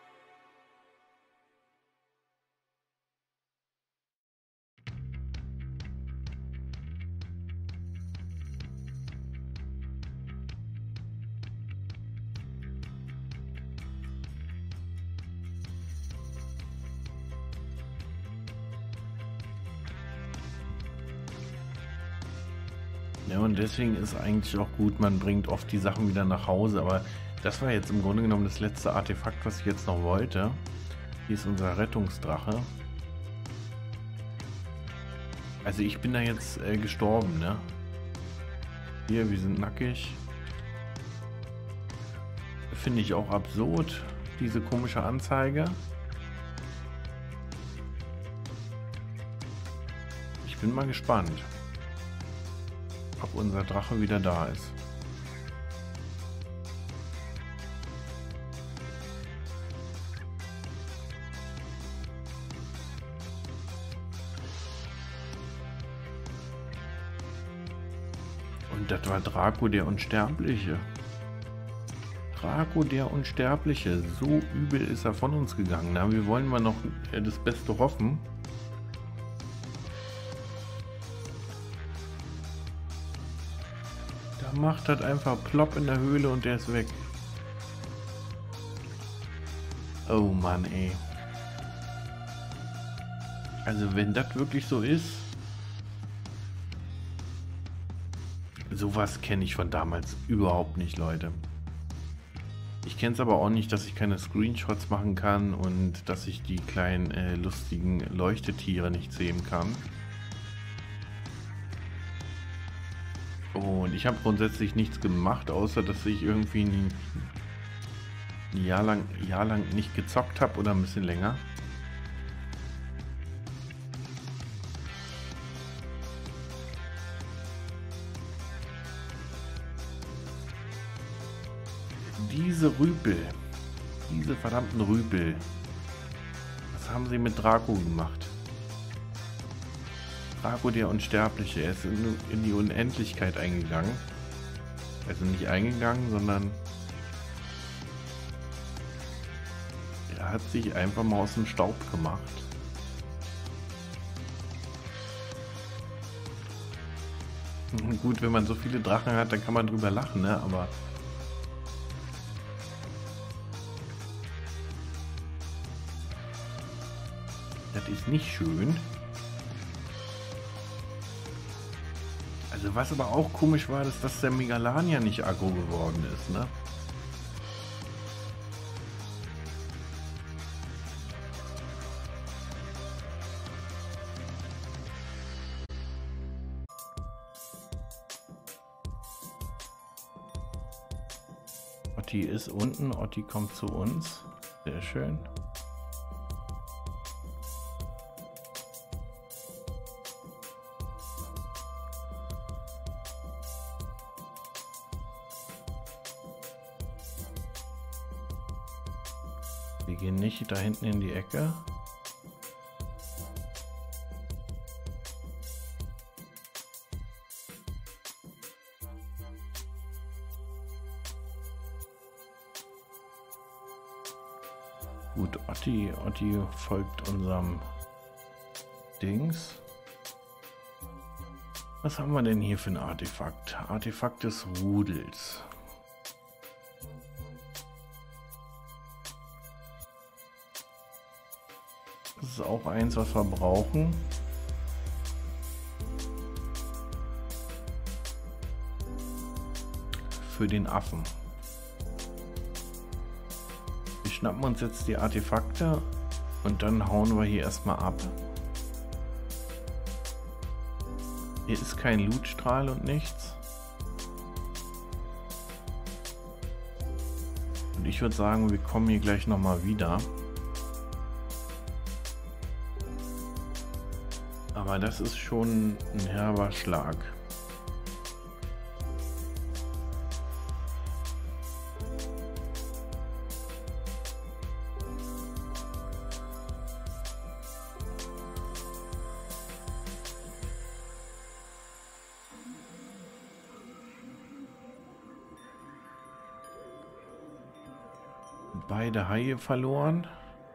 Ja, und deswegen ist eigentlich auch gut, man bringt oft die Sachen wieder nach Hause, aber das war jetzt im Grunde genommen das letzte Artefakt, was ich jetzt noch wollte. Hier ist unser Rettungsdrache. Also ich bin da jetzt äh, gestorben, ne? Hier, wir sind nackig. Finde ich auch absurd, diese komische Anzeige. Ich bin mal gespannt, ob unser Drache wieder da ist. Und das war Draco der Unsterbliche. Draco der Unsterbliche. So übel ist er von uns gegangen. Na, wir wollen mal noch das Beste hoffen. Da macht das einfach plopp in der Höhle und der ist weg. Oh Mann, ey. Also wenn das wirklich so ist. Sowas kenne ich von damals überhaupt nicht, Leute. Ich kenne es aber auch nicht, dass ich keine Screenshots machen kann und dass ich die kleinen äh, lustigen Leuchtetiere nicht sehen kann. Und ich habe grundsätzlich nichts gemacht, außer dass ich irgendwie ein Jahr lang, Jahr lang nicht gezockt habe oder ein bisschen länger. Diese Rüpel, diese verdammten Rüpel, was haben sie mit Draco gemacht? Draco der Unsterbliche. Er ist in, in die Unendlichkeit eingegangen. Also nicht eingegangen, sondern er hat sich einfach mal aus dem Staub gemacht. Gut, wenn man so viele Drachen hat, dann kann man drüber lachen, ne? Aber das ist nicht schön. Also was aber auch komisch war, ist, dass der Megalania nicht aggro geworden ist, ne? Otti ist unten, Otti kommt zu uns. Sehr schön. Wir gehen nicht da hinten in die Ecke. Gut, Otti, Otti folgt unserem Dings. Was haben wir denn hier für ein Artefakt? Artefakt des Rudels. Das ist auch eins, was wir brauchen. Für den Affen. Wir schnappen uns jetzt die Artefakte und dann hauen wir hier erstmal ab. Hier ist kein Lootstrahl und nichts. Und ich würde sagen, wir kommen hier gleich nochmal wieder. Aber das ist schon ein herber Schlag. Beide Haie verloren.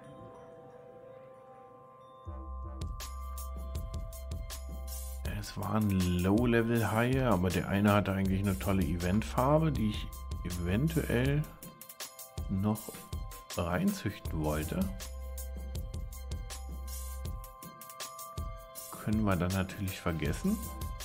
Es waren Low-Level-Haie, aber der eine hatte eigentlich eine tolle Eventfarbe, die ich eventuell noch reinzüchten wollte. Können wir dann natürlich vergessen.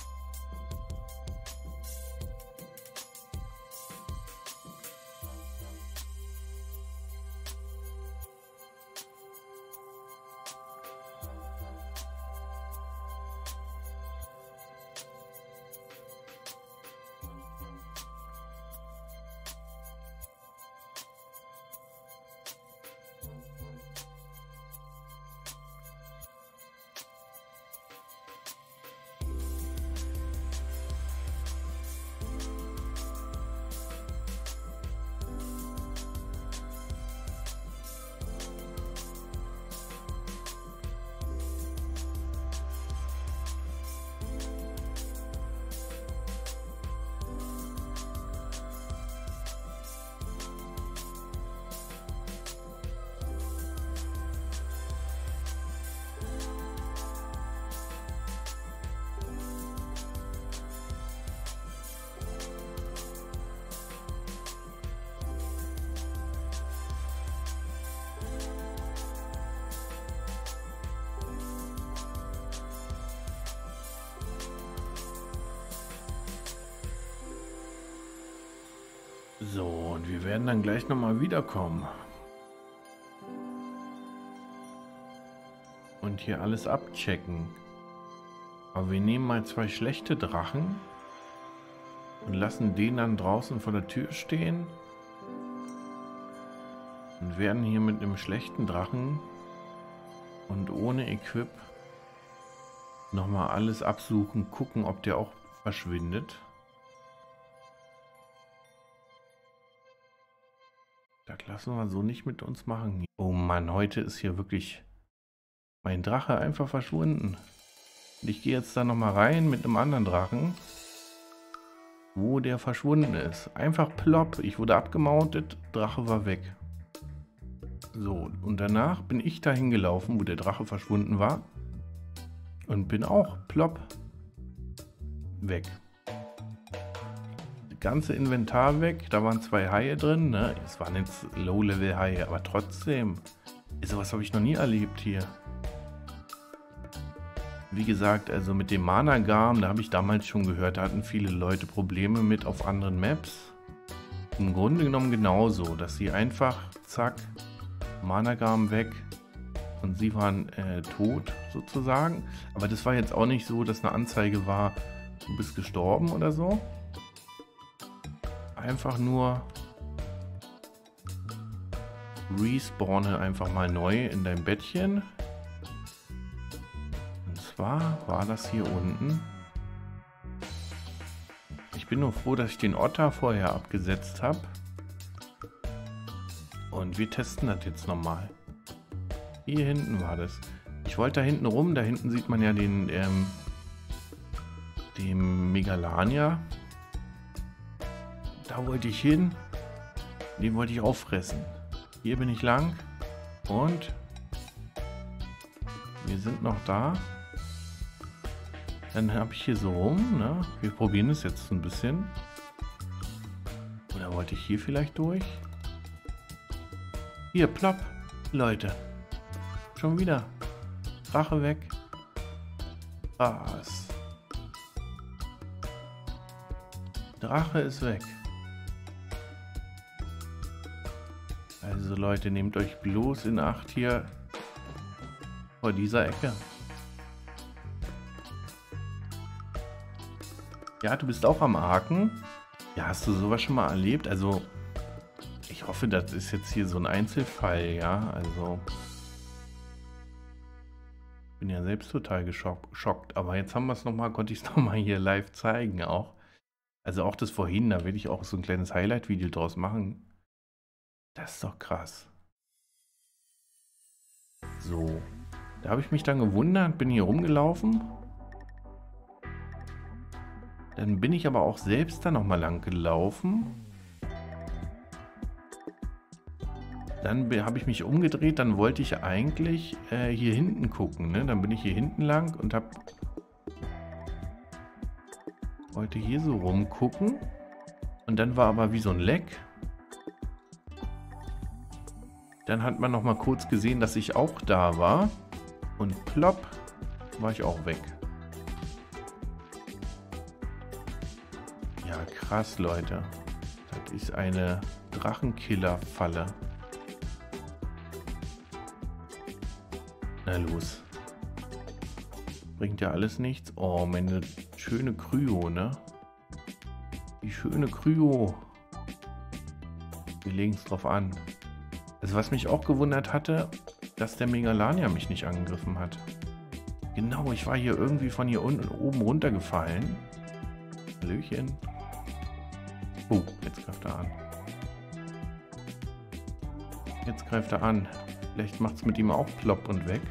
So, und wir werden dann gleich nochmal wiederkommen. Und hier alles abchecken. Aber wir nehmen mal zwei schlechte Drachen und lassen den dann draußen vor der Tür stehen. Und werden hier mit einem schlechten Drachen und ohne Equip nochmal alles absuchen, gucken, ob der auch verschwindet. Das lassen wir so nicht mit uns machen. Oh Mann, heute ist hier wirklich mein Drache einfach verschwunden. Ich gehe jetzt da nochmal rein mit einem anderen Drachen, wo der verschwunden ist. Einfach plopp. Ich wurde abgemountet, Drache war weg. So, und danach bin ich dahin gelaufen, wo der Drache verschwunden war. Und bin auch plopp weg. Das ganze Inventar weg. Da waren zwei Haie drin. Ne? Es waren jetzt Low-Level-Haie, aber trotzdem. Sowas habe ich noch nie erlebt hier. Wie gesagt, also mit dem Mana-Garm, da habe ich damals schon gehört, da hatten viele Leute Probleme mit auf anderen Maps. Im Grunde genommen genauso, dass sie einfach, zack, Mana-Garm weg und sie waren äh, tot sozusagen. Aber das war jetzt auch nicht so, dass eine Anzeige war, du bist gestorben oder so. Einfach nur respawne einfach mal neu in dein Bettchen. War, war das hier unten. Ich bin nur froh, dass ich den Otter vorher abgesetzt habe. Und wir testen das jetzt nochmal. Hier hinten war das. Ich wollte da hinten rum, da hinten sieht man ja den ähm, den Megalania. Da wollte ich hin. Den wollte ich auffressen. Hier bin ich lang. Und wir sind noch da. Dann habe ich hier so rum, ne? Wir probieren es jetzt ein bisschen. Oder wollte ich hier vielleicht durch? Hier, plopp. Leute. Schon wieder. Drache weg. Was? Drache ist weg. Also Leute, nehmt euch bloß in Acht hier vor dieser Ecke. Ja, du bist auch am Haken. Ja, hast du sowas schon mal erlebt? Also, ich hoffe, das ist jetzt hier so ein Einzelfall, ja. Also, bin ja selbst total geschockt. Aber jetzt haben wir es nochmal, konnte ich es nochmal hier live zeigen auch. Also auch das vorhin, da werde ich auch so ein kleines Highlight-Video draus machen. Das ist doch krass. So, da habe ich mich dann gewundert, bin hier rumgelaufen. Dann bin ich aber auch selbst da nochmal lang gelaufen. Dann habe ich mich umgedreht, dann wollte ich eigentlich äh, hier hinten gucken. Ne? Dann bin ich hier hinten lang und habe wollte hier so rumgucken. Und dann war aber wie so ein Leck. Dann hat man noch mal kurz gesehen, dass ich auch da war. Und plopp, war ich auch weg. Ja, krass, Leute. Das ist eine Drachenkiller-Falle. Na los. Bringt ja alles nichts. Oh, meine schöne Kryo, ne? Die schöne Kryo. Wir legen es drauf an. Also was mich auch gewundert hatte, dass der Megalania mich nicht angegriffen hat. Genau, ich war hier irgendwie von hier unten oben runtergefallen. Hallöchen. Oh, jetzt greift er an. Jetzt greift er an. Vielleicht macht es mit ihm auch plopp und weg.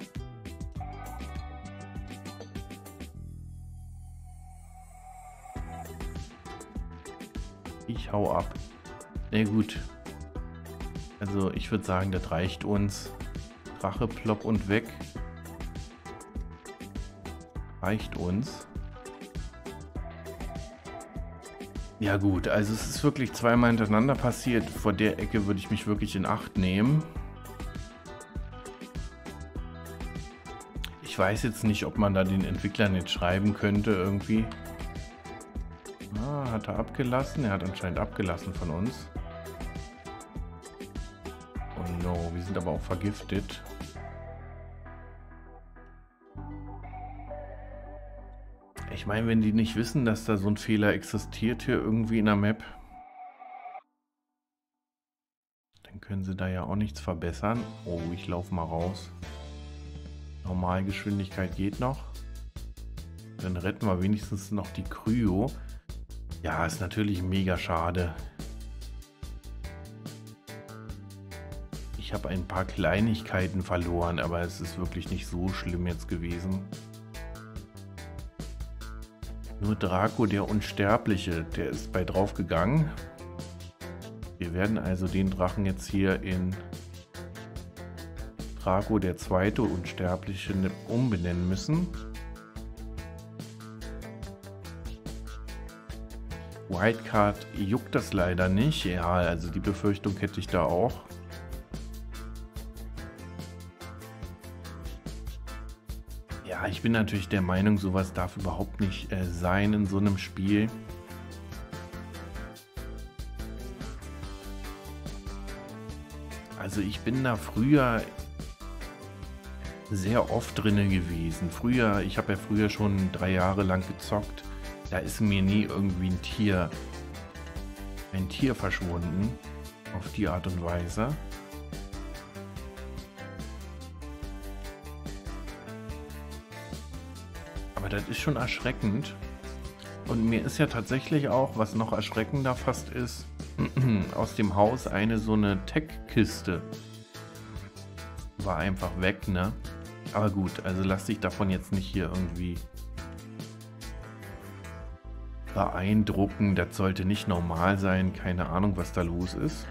Ich hau ab. Na gut. Also ich würde sagen, das reicht uns. Drache, plopp und weg. Reicht uns. Ja gut, also es ist wirklich zweimal hintereinander passiert. Vor der Ecke würde ich mich wirklich in Acht nehmen. Ich weiß jetzt nicht, ob man da den Entwicklern jetzt schreiben könnte irgendwie. Ah, hat er abgelassen? Er hat anscheinend abgelassen von uns. Oh no, wir sind aber auch vergiftet. Ich meine, wenn die nicht wissen, dass da so ein Fehler existiert hier irgendwie in der Map, dann können sie da ja auch nichts verbessern. Oh, ich laufe mal raus. Normalgeschwindigkeit geht noch. Dann retten wir wenigstens noch die Kryo. Ja, ist natürlich mega schade. Ich habe ein paar Kleinigkeiten verloren, aber es ist wirklich nicht so schlimm jetzt gewesen. Nur Draco, der Unsterbliche, der ist bei drauf gegangen. Wir werden also den Drachen jetzt hier in Draco, der zweite Unsterbliche, umbenennen müssen. Wildcard juckt das leider nicht. Ja, also die Befürchtung hätte ich da auch. Ja, ich bin natürlich der Meinung, sowas darf überhaupt nicht äh, sein in so einem Spiel. Also ich bin da früher sehr oft drinne gewesen. Früher, ich habe ja früher schon drei Jahre lang gezockt. Da ist mir nie irgendwie ein Tier, ein Tier verschwunden. Auf die Art und Weise. Aber das ist schon erschreckend. Und mir ist ja tatsächlich auch, was noch erschreckender fast ist, aus dem Haus eine so eine Tech-Kiste. War einfach weg, ne? Aber gut, also lass dich davon jetzt nicht hier irgendwie beeindrucken. Das sollte nicht normal sein. Keine Ahnung, was da los ist.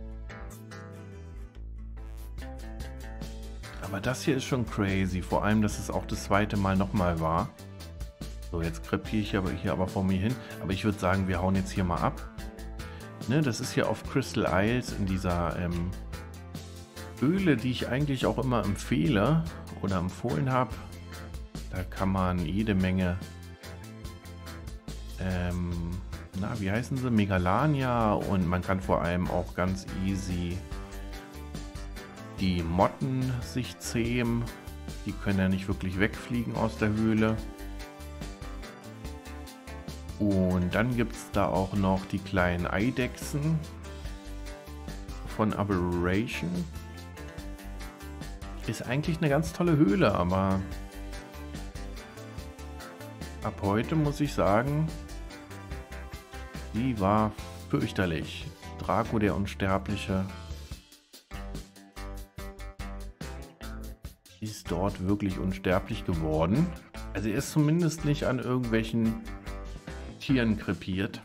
Aber das hier ist schon crazy. Vor allem, dass es auch das zweite Mal nochmal war. So, jetzt krepiere ich aber hier aber vor mir hin. Aber ich würde sagen, wir hauen jetzt hier mal ab. Ne, das ist hier auf Crystal Isles in dieser ähm, Höhle, die ich eigentlich auch immer empfehle oder empfohlen habe. Da kann man jede Menge, ähm, na, wie heißen sie? Megalania, und man kann vor allem auch ganz easy die Motten sich zähmen. Die können ja nicht wirklich wegfliegen aus der Höhle. Und dann gibt es da auch noch die kleinen Eidechsen von Aberration. Ist eigentlich eine ganz tolle Höhle, aber ab heute muss ich sagen, die war fürchterlich. Draco, der Unsterbliche, ist dort wirklich unsterblich geworden. Also er ist zumindest nicht an irgendwelchen Tieren krepiert.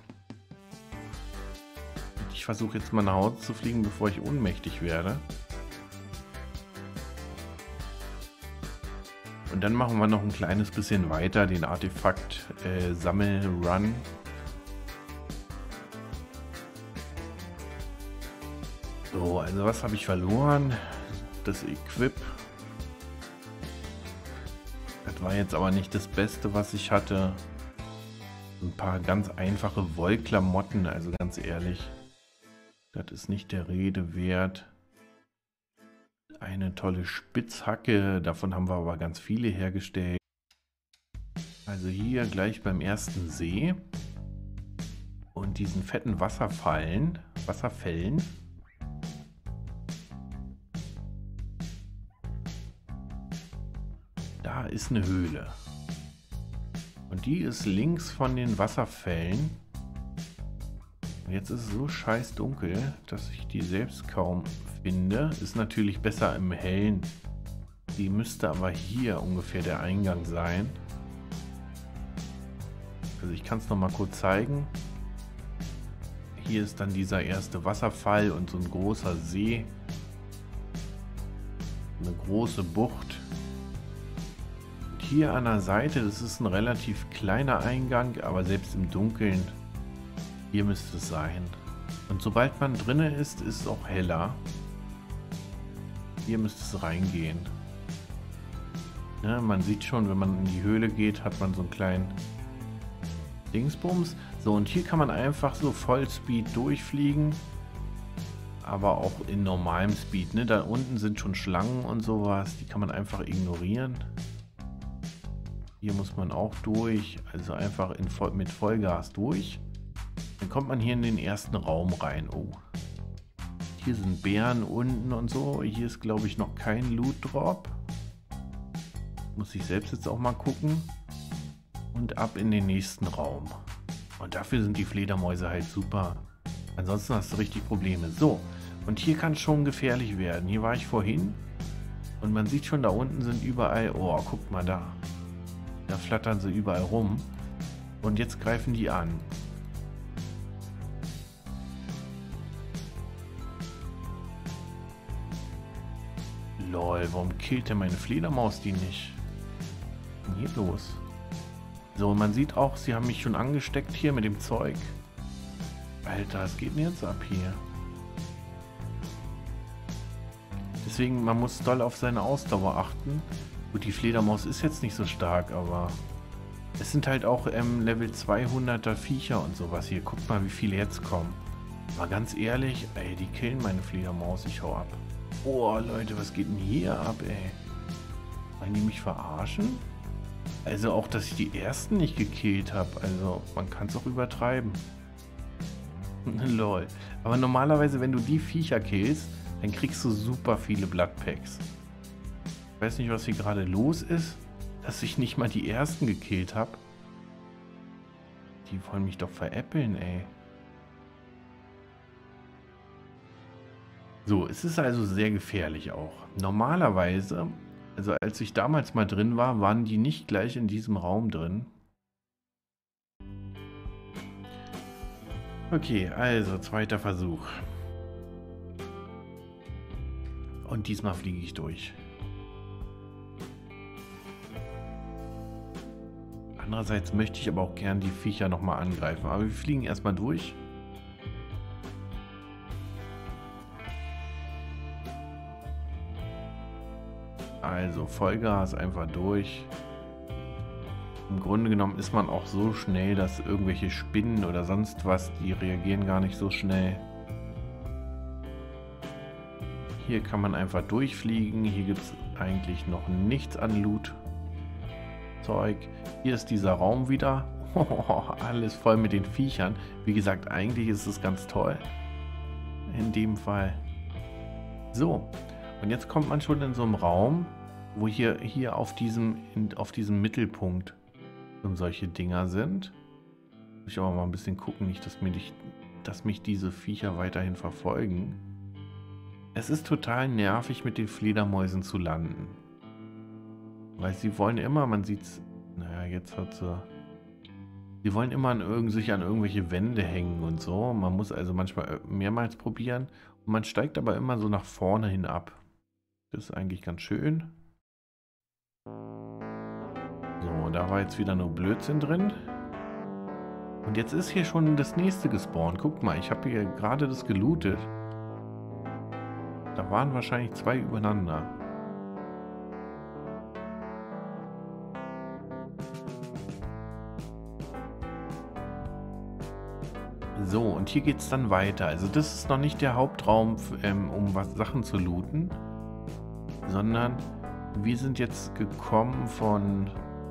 Ich versuche jetzt mal nach Hause zu fliegen, bevor ich ohnmächtig werde. Und dann machen wir noch ein kleines bisschen weiter den Artefakt äh, Sammel-Run. So, also was habe ich verloren? Das Equip. Das war jetzt aber nicht das Beste, was ich hatte. Ein paar ganz einfache Wollklamotten, also ganz ehrlich, das ist nicht der Rede wert. Eine tolle Spitzhacke, davon haben wir aber ganz viele hergestellt. Also hier gleich beim ersten See und diesen fetten Wasserfallen, Wasserfällen. Da ist eine Höhle. Und die ist links von den Wasserfällen. Jetzt ist es so scheiß dunkel, dass ich die selbst kaum finde. Ist natürlich besser im Hellen. Die müsste aber hier ungefähr der Eingang sein. Also ich kann es noch mal kurz zeigen. Hier ist dann dieser erste Wasserfall und so ein großer See. Eine große Bucht. Hier an der Seite, das ist ein relativ kleiner Eingang, aber selbst im Dunkeln, hier müsste es sein. Und sobald man drinne ist, ist es auch heller. Hier müsste es reingehen. Ja, man sieht schon, wenn man in die Höhle geht, hat man so einen kleinen Dingsbums. So, und hier kann man einfach so Vollspeed durchfliegen, aber auch in normalem Speed. Ne? Da unten sind schon Schlangen und sowas, die kann man einfach ignorieren. Hier muss man auch durch, also einfach in Voll, mit Vollgas durch. Dann kommt man hier in den ersten Raum rein. Oh, hier sind Bären unten und so. Hier ist, glaube ich, noch kein Loot Drop. Muss ich selbst jetzt auch mal gucken. Und ab in den nächsten Raum. Und dafür sind die Fledermäuse halt super. Ansonsten hast du richtig Probleme. So, und hier kann es schon gefährlich werden. Hier war ich vorhin. Und man sieht schon, da unten sind überall... Oh, guck mal da. Da flattern sie überall rum. Und jetzt greifen die an. Lol, warum killt denn meine Fledermaus die nicht? Was ist denn hier los? So, man sieht auch, sie haben mich schon angesteckt hier mit dem Zeug. Alter, was geht denn jetzt ab hier? Deswegen, man muss doll auf seine Ausdauer achten. Gut, die Fledermaus ist jetzt nicht so stark, aber es sind halt auch ähm, Level zweihunderter Viecher und sowas hier. Guckt mal, wie viele jetzt kommen. Mal ganz ehrlich, ey, die killen meine Fledermaus. Ich hau ab. Oh, Leute, was geht denn hier ab, ey? Wollen die mich verarschen? Also auch, dass ich die ersten nicht gekillt habe. Also, man kann es auch übertreiben. Lol. Aber normalerweise, wenn du die Viecher killst, dann kriegst du super viele Bloodpacks. Ich weiß nicht, was hier gerade los ist, dass ich nicht mal die ersten gekillt habe. Die wollen mich doch veräppeln, ey. So, es ist also sehr gefährlich auch. Normalerweise, also als ich damals mal drin war, waren die nicht gleich in diesem Raum drin. Okay, also zweiter Versuch. Und diesmal fliege ich durch. Andererseits möchte ich aber auch gern die Viecher nochmal angreifen. Aber wir fliegen erstmal durch. Also Vollgas einfach durch. Im Grunde genommen ist man auch so schnell, dass irgendwelche Spinnen oder sonst was, die reagieren gar nicht so schnell. Hier kann man einfach durchfliegen. Hier gibt es eigentlich noch nichts an Loot-Zeug. Hier ist dieser Raum wieder. Oh, alles voll mit den Viechern. Wie gesagt, eigentlich ist es ganz toll. In dem Fall. So. Und jetzt kommt man schon in so einem Raum, wo hier, hier auf, diesem, in, auf diesem Mittelpunkt und solche Dinger sind. Muss ich aber mal ein bisschen gucken, nicht, dass, mir nicht, dass mich diese Viecher weiterhin verfolgen. Es ist total nervig, mit den Fledermäusen zu landen. Weil sie wollen immer, man sieht's, naja, jetzt hat sie... Sie wollen immer an irgend, sich an irgendwelche Wände hängen und so. Man muss also manchmal mehrmals probieren. Und man steigt aber immer so nach vorne hin ab. Das ist eigentlich ganz schön. So, da war jetzt wieder nur Blödsinn drin. Und jetzt ist hier schon das nächste gespawnt. Guck mal, ich habe hier gerade das gelootet. Da waren wahrscheinlich zwei übereinander. So, und hier geht es dann weiter. Also das ist noch nicht der Hauptraum, ähm, um was Sachen zu looten. Sondern wir sind jetzt gekommen von...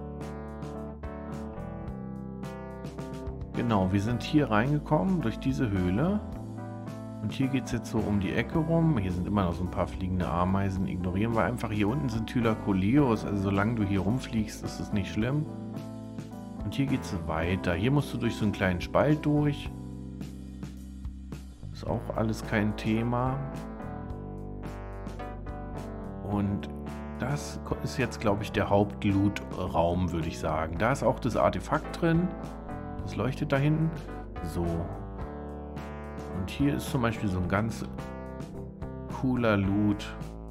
Genau, wir sind hier reingekommen durch diese Höhle. Und hier geht es jetzt so um die Ecke rum. Hier sind immer noch so ein paar fliegende Ameisen. Ignorieren wir einfach. Hier unten sind Thylakoleos. Also solange du hier rumfliegst, ist es nicht schlimm. Und hier geht es weiter. Hier musst du durch so einen kleinen Spalt durch. Ist auch alles kein Thema. Und das ist jetzt, glaube ich, der Hauptloot-Raum, würde ich sagen. Da ist auch das Artefakt drin. Das leuchtet da hinten. So. Und hier ist zum Beispiel so ein ganz cooler Loot.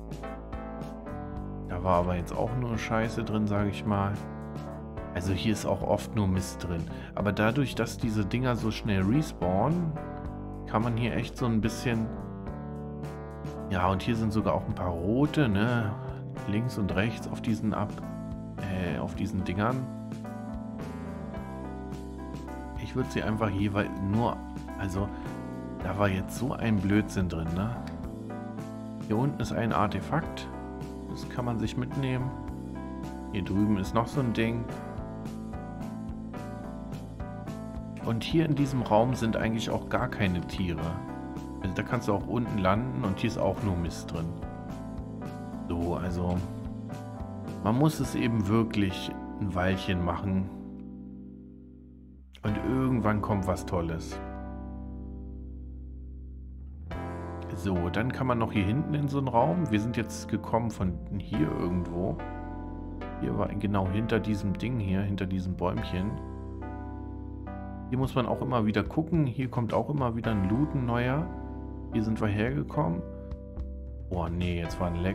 Da war aber jetzt auch nur Scheiße drin, sage ich mal. Also hier ist auch oft nur Mist drin. Aber dadurch, dass diese Dinger so schnell respawnen, kann man hier echt so ein bisschen... Ja, und hier sind sogar auch ein paar rote, ne? Links und rechts auf diesen Ab... Äh, auf diesen Dingern. Ich würde sie einfach jeweils nur... Also, da war jetzt so ein Blödsinn drin, ne? Hier unten ist ein Artefakt. Das kann man sich mitnehmen. Hier drüben ist noch so ein Ding. Und hier in diesem Raum sind eigentlich auch gar keine Tiere. Also da kannst du auch unten landen und hier ist auch nur Mist drin. So, also man muss es eben wirklich ein Weilchen machen. Und irgendwann kommt was Tolles. So, dann kann man noch hier hinten in so einen Raum. Wir sind jetzt gekommen von hier irgendwo. Hier war genau hinter diesem Ding hier, hinter diesem Bäumchen. Hier muss man auch immer wieder gucken. Hier kommt auch immer wieder ein Loot, ein neuer. Hier sind wir hergekommen. Oh nee, jetzt war ein Leck.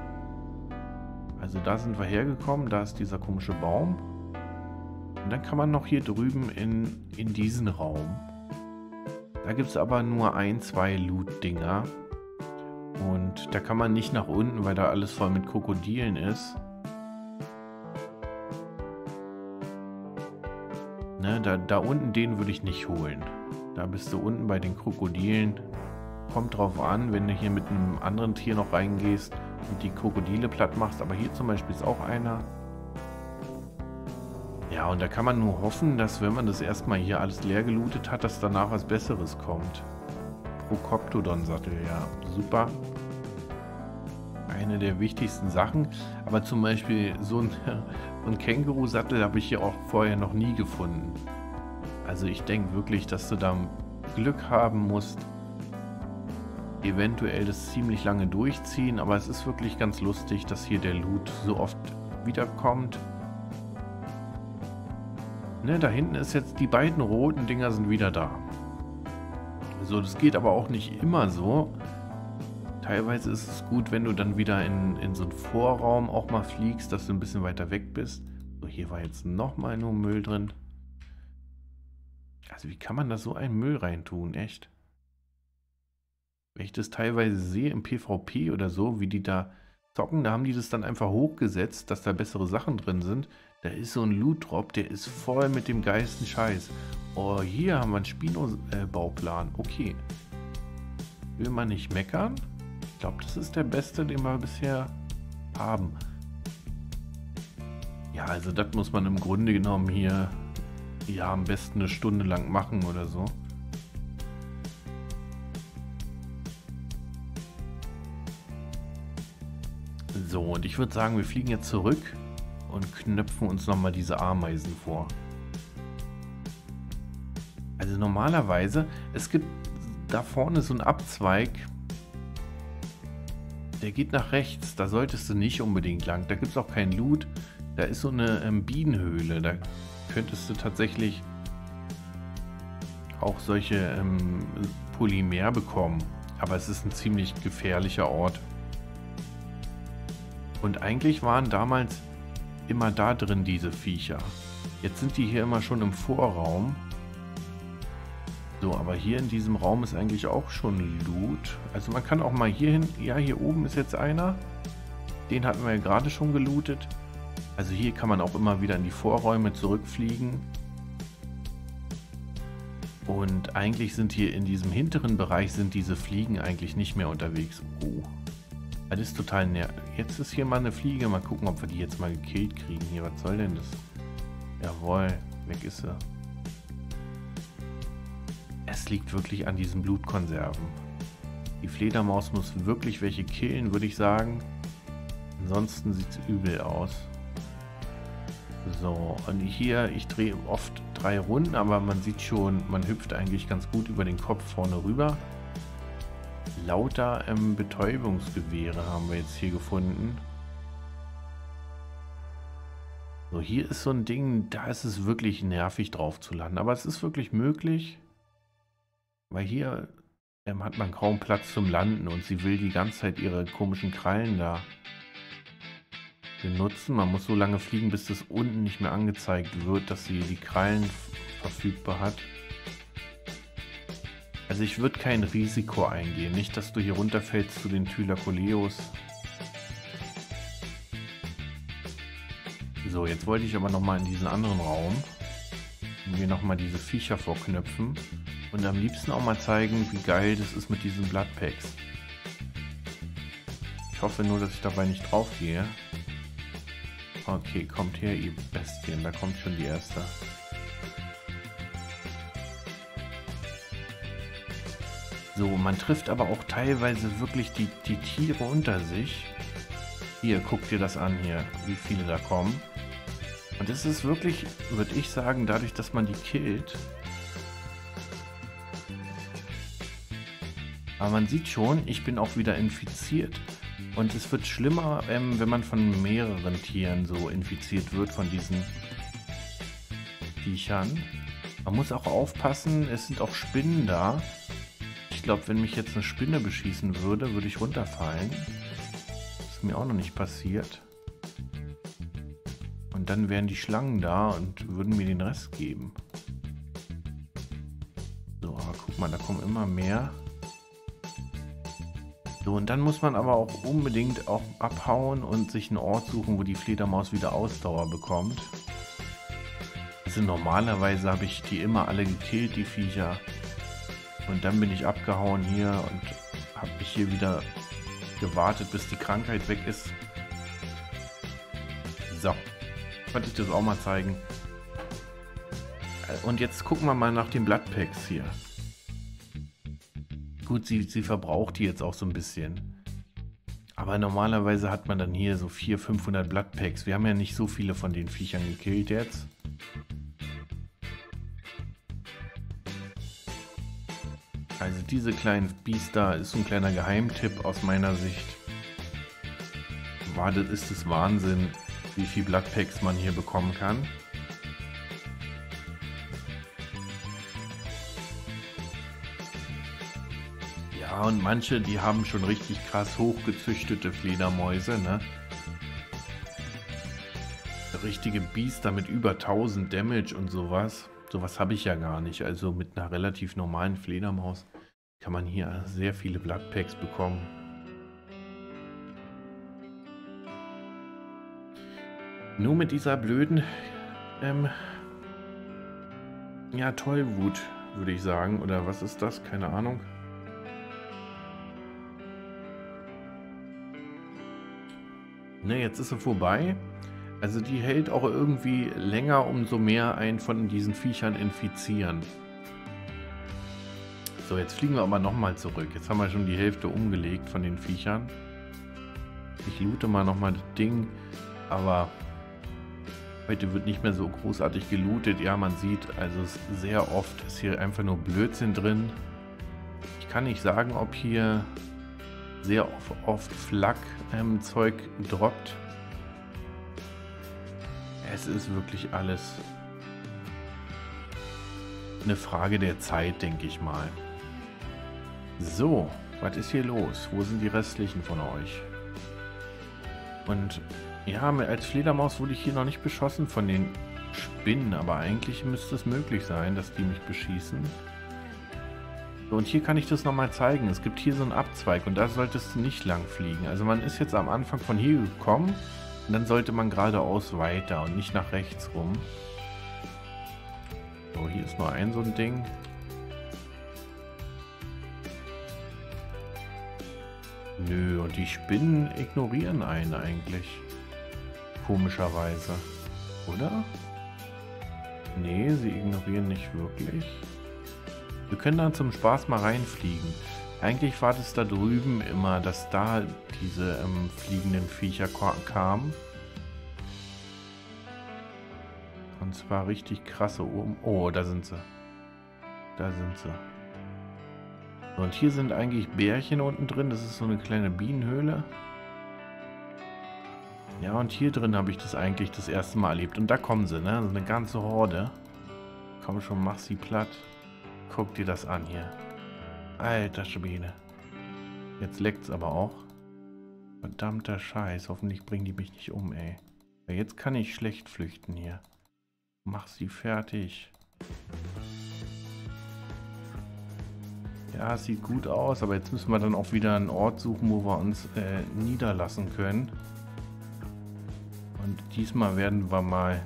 Also da sind wir hergekommen. Da ist dieser komische Baum. Und dann kann man noch hier drüben in, in diesen Raum. Da gibt es aber nur ein, zwei Loot-Dinger. Und da kann man nicht nach unten, weil da alles voll mit Krokodilen ist. Ne, da, da unten den würde ich nicht holen. Da bist du unten bei den Krokodilen. Kommt drauf an, wenn du hier mit einem anderen Tier noch reingehst und die Krokodile platt machst. Aber hier zum Beispiel ist auch einer. Ja, und da kann man nur hoffen, dass wenn man das erstmal hier alles leer gelootet hat, dass danach was Besseres kommt. Procoptodon-Sattel, ja, super. Eine der wichtigsten Sachen. Aber zum Beispiel so ein, so ein Känguru-Sattel habe ich hier auch vorher noch nie gefunden. Also ich denke wirklich, dass du da Glück haben musst. Eventuell das ziemlich lange durchziehen, aber es ist wirklich ganz lustig, dass hier der Loot so oft wiederkommt. Ne, da hinten ist jetzt, die beiden roten Dinger sind wieder da. So, das geht aber auch nicht immer so. Teilweise ist es gut, wenn du dann wieder in, in so einen Vorraum auch mal fliegst, dass du ein bisschen weiter weg bist. So, hier war jetzt nochmal nur Müll drin. Also wie kann man da so einen Müll reintun, echt? Wenn ich das teilweise sehe im PvP oder so, wie die da zocken, da haben die das dann einfach hochgesetzt, dass da bessere Sachen drin sind. Da ist so ein Loot-Drop, der ist voll mit dem geilsten Scheiß. Oh, hier haben wir einen Spino-Bauplan. Okay. Will man nicht meckern? Ich glaube, das ist der beste, den wir bisher haben. Ja, also das muss man im Grunde genommen hier ja am besten eine Stunde lang machen oder so. So, und ich würde sagen, wir fliegen jetzt zurück und knöpfen uns nochmal diese Ameisen vor. Also normalerweise, es gibt da vorne so einen Abzweig, der geht nach rechts, da solltest du nicht unbedingt lang, da gibt es auch keinen Loot, da ist so eine ähm, Bienenhöhle, da könntest du tatsächlich auch solche ähm, Polymer bekommen, aber es ist ein ziemlich gefährlicher Ort. Und eigentlich waren damals immer da drin diese Viecher. Jetzt sind die hier immer schon im Vorraum. So, aber hier in diesem Raum ist eigentlich auch schon Loot. Also man kann auch mal hier hin. Ja, hier oben ist jetzt einer. Den hatten wir ja gerade schon gelootet. Also hier kann man auch immer wieder in die Vorräume zurückfliegen. Und eigentlich sind hier in diesem hinteren Bereich sind diese Fliegen eigentlich nicht mehr unterwegs. Oh. Das ist total nervig. Jetzt ist hier mal eine Fliege. Mal gucken, ob wir die jetzt mal gekillt kriegen. Hier, was soll denn das? Jawohl, weg ist sie. Es liegt wirklich an diesen Blutkonserven. Die Fledermaus muss wirklich welche killen, würde ich sagen. Ansonsten sieht es übel aus. So, und hier, ich drehe oft drei Runden, aber man sieht schon, man hüpft eigentlich ganz gut über den Kopf vorne rüber. Lauter ähm, Betäubungsgewehre haben wir jetzt hier gefunden. So, hier ist so ein Ding, da ist es wirklich nervig drauf zu landen. Aber es ist wirklich möglich, weil hier ähm, hat man kaum Platz zum Landen und sie will die ganze Zeit ihre komischen Krallen da benutzen. Man muss so lange fliegen, bis das unten nicht mehr angezeigt wird, dass sie die Krallen verfügbar hat. Also ich würde kein Risiko eingehen. Nicht, dass du hier runterfällst zu den Thylakoleos. So, jetzt wollte ich aber nochmal in diesen anderen Raum und mir nochmal diese Viecher vorknöpfen und am liebsten auch mal zeigen, wie geil das ist mit diesen Bloodpacks. Ich hoffe nur, dass ich dabei nicht drauf gehe. Okay, kommt her, ihr Bestien. Da kommt schon die erste. So, man trifft aber auch teilweise wirklich die, die Tiere unter sich. Hier, guck dir das an hier, wie viele da kommen. Und es ist wirklich, würde ich sagen, dadurch, dass man die killt. Aber man sieht schon, ich bin auch wieder infiziert. Und es wird schlimmer, ähm, wenn man von mehreren Tieren so infiziert wird, von diesen Viechern. Man muss auch aufpassen, es sind auch Spinnen da. Ich glaube, wenn mich jetzt eine Spinne beschießen würde, würde ich runterfallen. Das ist mir auch noch nicht passiert. Und dann wären die Schlangen da und würden mir den Rest geben. So, aber guck mal, da kommen immer mehr. So, und dann muss man aber auch unbedingt auch abhauen und sich einen Ort suchen, wo die Fledermaus wieder Ausdauer bekommt. Also normalerweise habe ich die immer alle gekillt, die Viecher. Und dann bin ich abgehauen hier und habe mich hier wieder gewartet, bis die Krankheit weg ist. So, wollte ich das auch mal zeigen. Und jetzt gucken wir mal nach den Bloodpacks hier. Gut, sie, sie verbraucht die jetzt auch so ein bisschen. Aber normalerweise hat man dann hier so vierhundert, fünfhundert Bloodpacks. Wir haben ja nicht so viele von den Viechern gekillt jetzt. Also diese kleinen Biester ist so ein kleiner Geheimtipp aus meiner Sicht. War, das ist es Wahnsinn, wie viel Bloodpacks man hier bekommen kann. Ja, und manche, die haben schon richtig krass hochgezüchtete Fledermäuse, ne? Richtige Biester mit über tausend Damage und sowas. Sowas habe ich ja gar nicht. Also mit einer relativ normalen Fledermaus kann man hier sehr viele Bloodpacks bekommen. Nur mit dieser blöden, ähm, ja, Tollwut, würde ich sagen. Oder was ist das? Keine Ahnung. Ne, jetzt ist sie vorbei. Also die hält auch irgendwie länger, umso mehr einen von diesen Viechern infizieren. So, jetzt fliegen wir aber nochmal zurück. Jetzt haben wir schon die Hälfte umgelegt von den Viechern. Ich loote mal nochmal das Ding, aber heute wird nicht mehr so großartig gelootet. Ja, man sieht, also sehr oft ist hier einfach nur Blödsinn drin. Ich kann nicht sagen, ob hier sehr oft, oft Flak-Zeug ähm, droppt. Es ist wirklich alles eine Frage der Zeit, denke ich mal. So, was ist hier los? Wo sind die restlichen von euch? Und ja, als Fledermaus wurde ich hier noch nicht beschossen von den Spinnen, aber eigentlich müsste es möglich sein, dass die mich beschießen. So, und hier kann ich das nochmal zeigen. Es gibt hier so einen Abzweig und da solltest du nicht lang fliegen. Also man ist jetzt am Anfang von hier gekommen. Und dann sollte man geradeaus weiter und nicht nach rechts rum. So, hier ist nur ein so ein Ding. Nö, und die Spinnen ignorieren einen eigentlich. Komischerweise. Oder? Nee, sie ignorieren nicht wirklich. Wir können dann zum Spaß mal reinfliegen. Eigentlich war das da drüben immer, dass da diese ähm, fliegenden Viecher kamen. Und zwar richtig krasse oben. Oh, da sind sie. Da sind sie. Und hier sind eigentlich Bärchen unten drin. Das ist so eine kleine Bienenhöhle. Ja, und hier drin habe ich das eigentlich das erste Mal erlebt. Und da kommen sie, ne? So eine ganze Horde. Komm schon, mach sie platt. Guck dir das an hier. Alter Schwede. Jetzt leckt's aber auch. Verdammter Scheiß. Hoffentlich bringen die mich nicht um, ey. Ja, jetzt kann ich schlecht flüchten hier. Mach sie fertig. Ja, es sieht gut aus, aber jetzt müssen wir dann auch wieder einen Ort suchen, wo wir uns äh, niederlassen können. Und diesmal werden wir mal...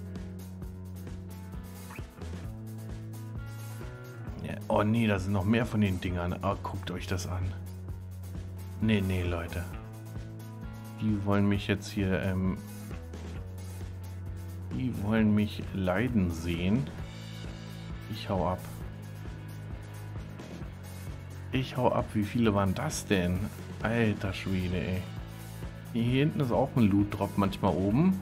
Ja, oh nee, da sind noch mehr von den Dingern. Oh, guckt euch das an. Nee, nee, Leute. Die wollen mich jetzt hier... Ähm, die wollen mich leiden sehen. Ich hau ab. Ich hau ab. Wie viele waren das denn? Alter Schwede, ey. Hier hinten ist auch ein Loot-Drop manchmal oben.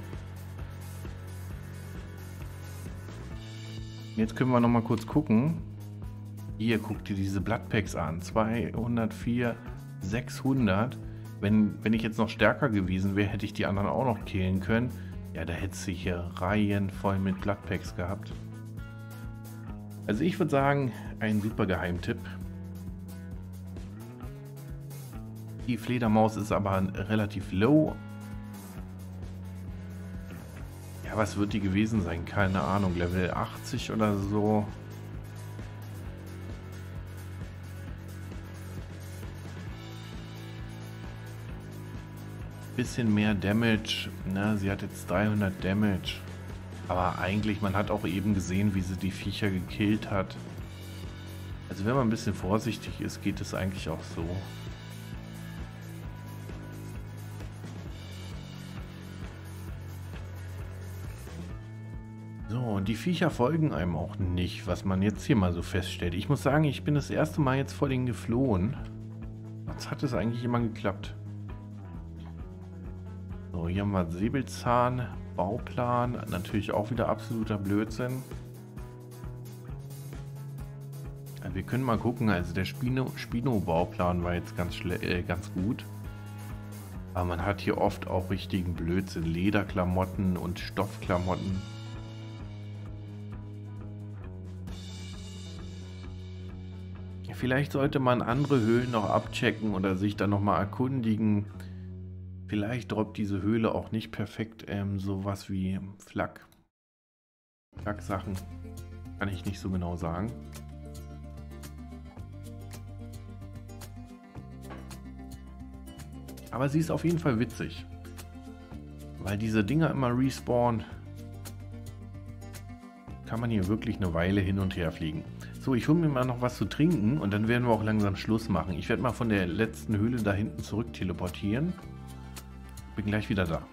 Jetzt können wir noch mal kurz gucken. Hier, guckt ihr diese Bloodpacks an. zweihundertvier, sechshundert. Wenn, wenn ich jetzt noch stärker gewesen wäre, hätte ich die anderen auch noch killen können. Ja, da hätte sie hier Reihen voll mit Bloodpacks gehabt. Also ich würde sagen, ein super Geheimtipp. Die Fledermaus ist aber relativ low. Ja, was wird die gewesen sein? Keine Ahnung, Level achtzig oder so. Bisschen mehr Damage, ne? Sie hat jetzt dreihundert Damage. Aber eigentlich, man hat auch eben gesehen, wie sie die Viecher gekillt hat. Also wenn man ein bisschen vorsichtig ist, geht es eigentlich auch so. So, und die Viecher folgen einem auch nicht, was man jetzt hier mal so feststellt. Ich muss sagen, ich bin das erste Mal jetzt vor denen geflohen. Sonst hat es eigentlich immer geklappt. So, hier haben wir Säbelzahn, Bauplan, natürlich auch wieder absoluter Blödsinn. Ja, wir können mal gucken, also der Spino, Spino-Bauplan war jetzt ganz, äh, ganz gut. Aber man hat hier oft auch richtigen Blödsinn, Lederklamotten und Stoffklamotten. Vielleicht sollte man andere Höhlen noch abchecken oder sich dann nochmal erkundigen. Vielleicht droppt diese Höhle auch nicht perfekt ähm, sowas wie Flak. Flak-Sachen. Kann ich nicht so genau sagen. Aber sie ist auf jeden Fall witzig. Weil diese Dinger immer respawnen, kann man hier wirklich eine Weile hin und her fliegen. So, ich hole mir mal noch was zu trinken und dann werden wir auch langsam Schluss machen. Ich werde mal von der letzten Höhle da hinten zurück teleportieren. Bin gleich wieder da.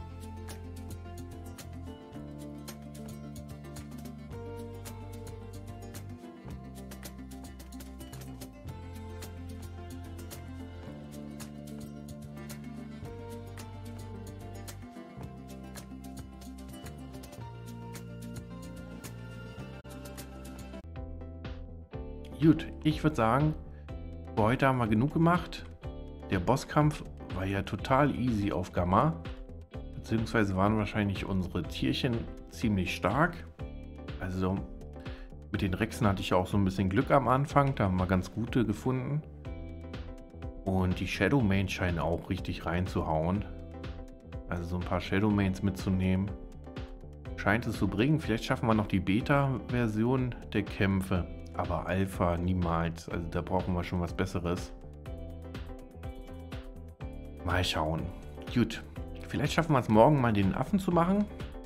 Gut, ich würde sagen, für heute haben wir genug gemacht. Der Bosskampf war ja total easy auf Gamma. Beziehungsweise waren wahrscheinlich unsere Tierchen ziemlich stark. Also mit den Rexen hatte ich auch so ein bisschen Glück am Anfang. Da haben wir ganz gute gefunden. Und die Shadowmains scheinen auch richtig reinzuhauen. Also so ein paar Shadowmains mitzunehmen. Scheint es zu bringen. Vielleicht schaffen wir noch die Beta-Version der Kämpfe. Aber Alpha niemals. Also da brauchen wir schon was Besseres. Mal schauen. Gut. Vielleicht schaffen wir es morgen mal, den Affen zu machen.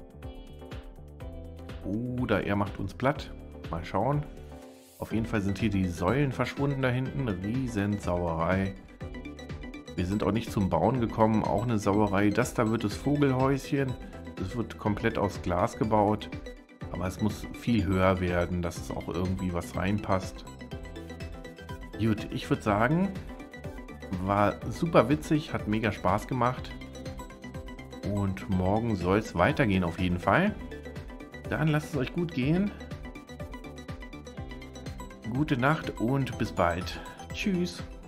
Oder er macht uns platt. Mal schauen. Auf jeden Fall sind hier die Säulen verschwunden da hinten. Riesen Sauerei. Wir sind auch nicht zum Bauen gekommen. Auch eine Sauerei. Das da wird das Vogelhäuschen. Das wird komplett aus Glas gebaut. Aber es muss viel höher werden, dass es auch irgendwie was reinpasst. Gut, ich würde sagen, war super witzig, hat mega Spaß gemacht. Und morgen soll es weitergehen auf jeden Fall. Dann lasst es euch gut gehen. Gute Nacht und bis bald. Tschüss.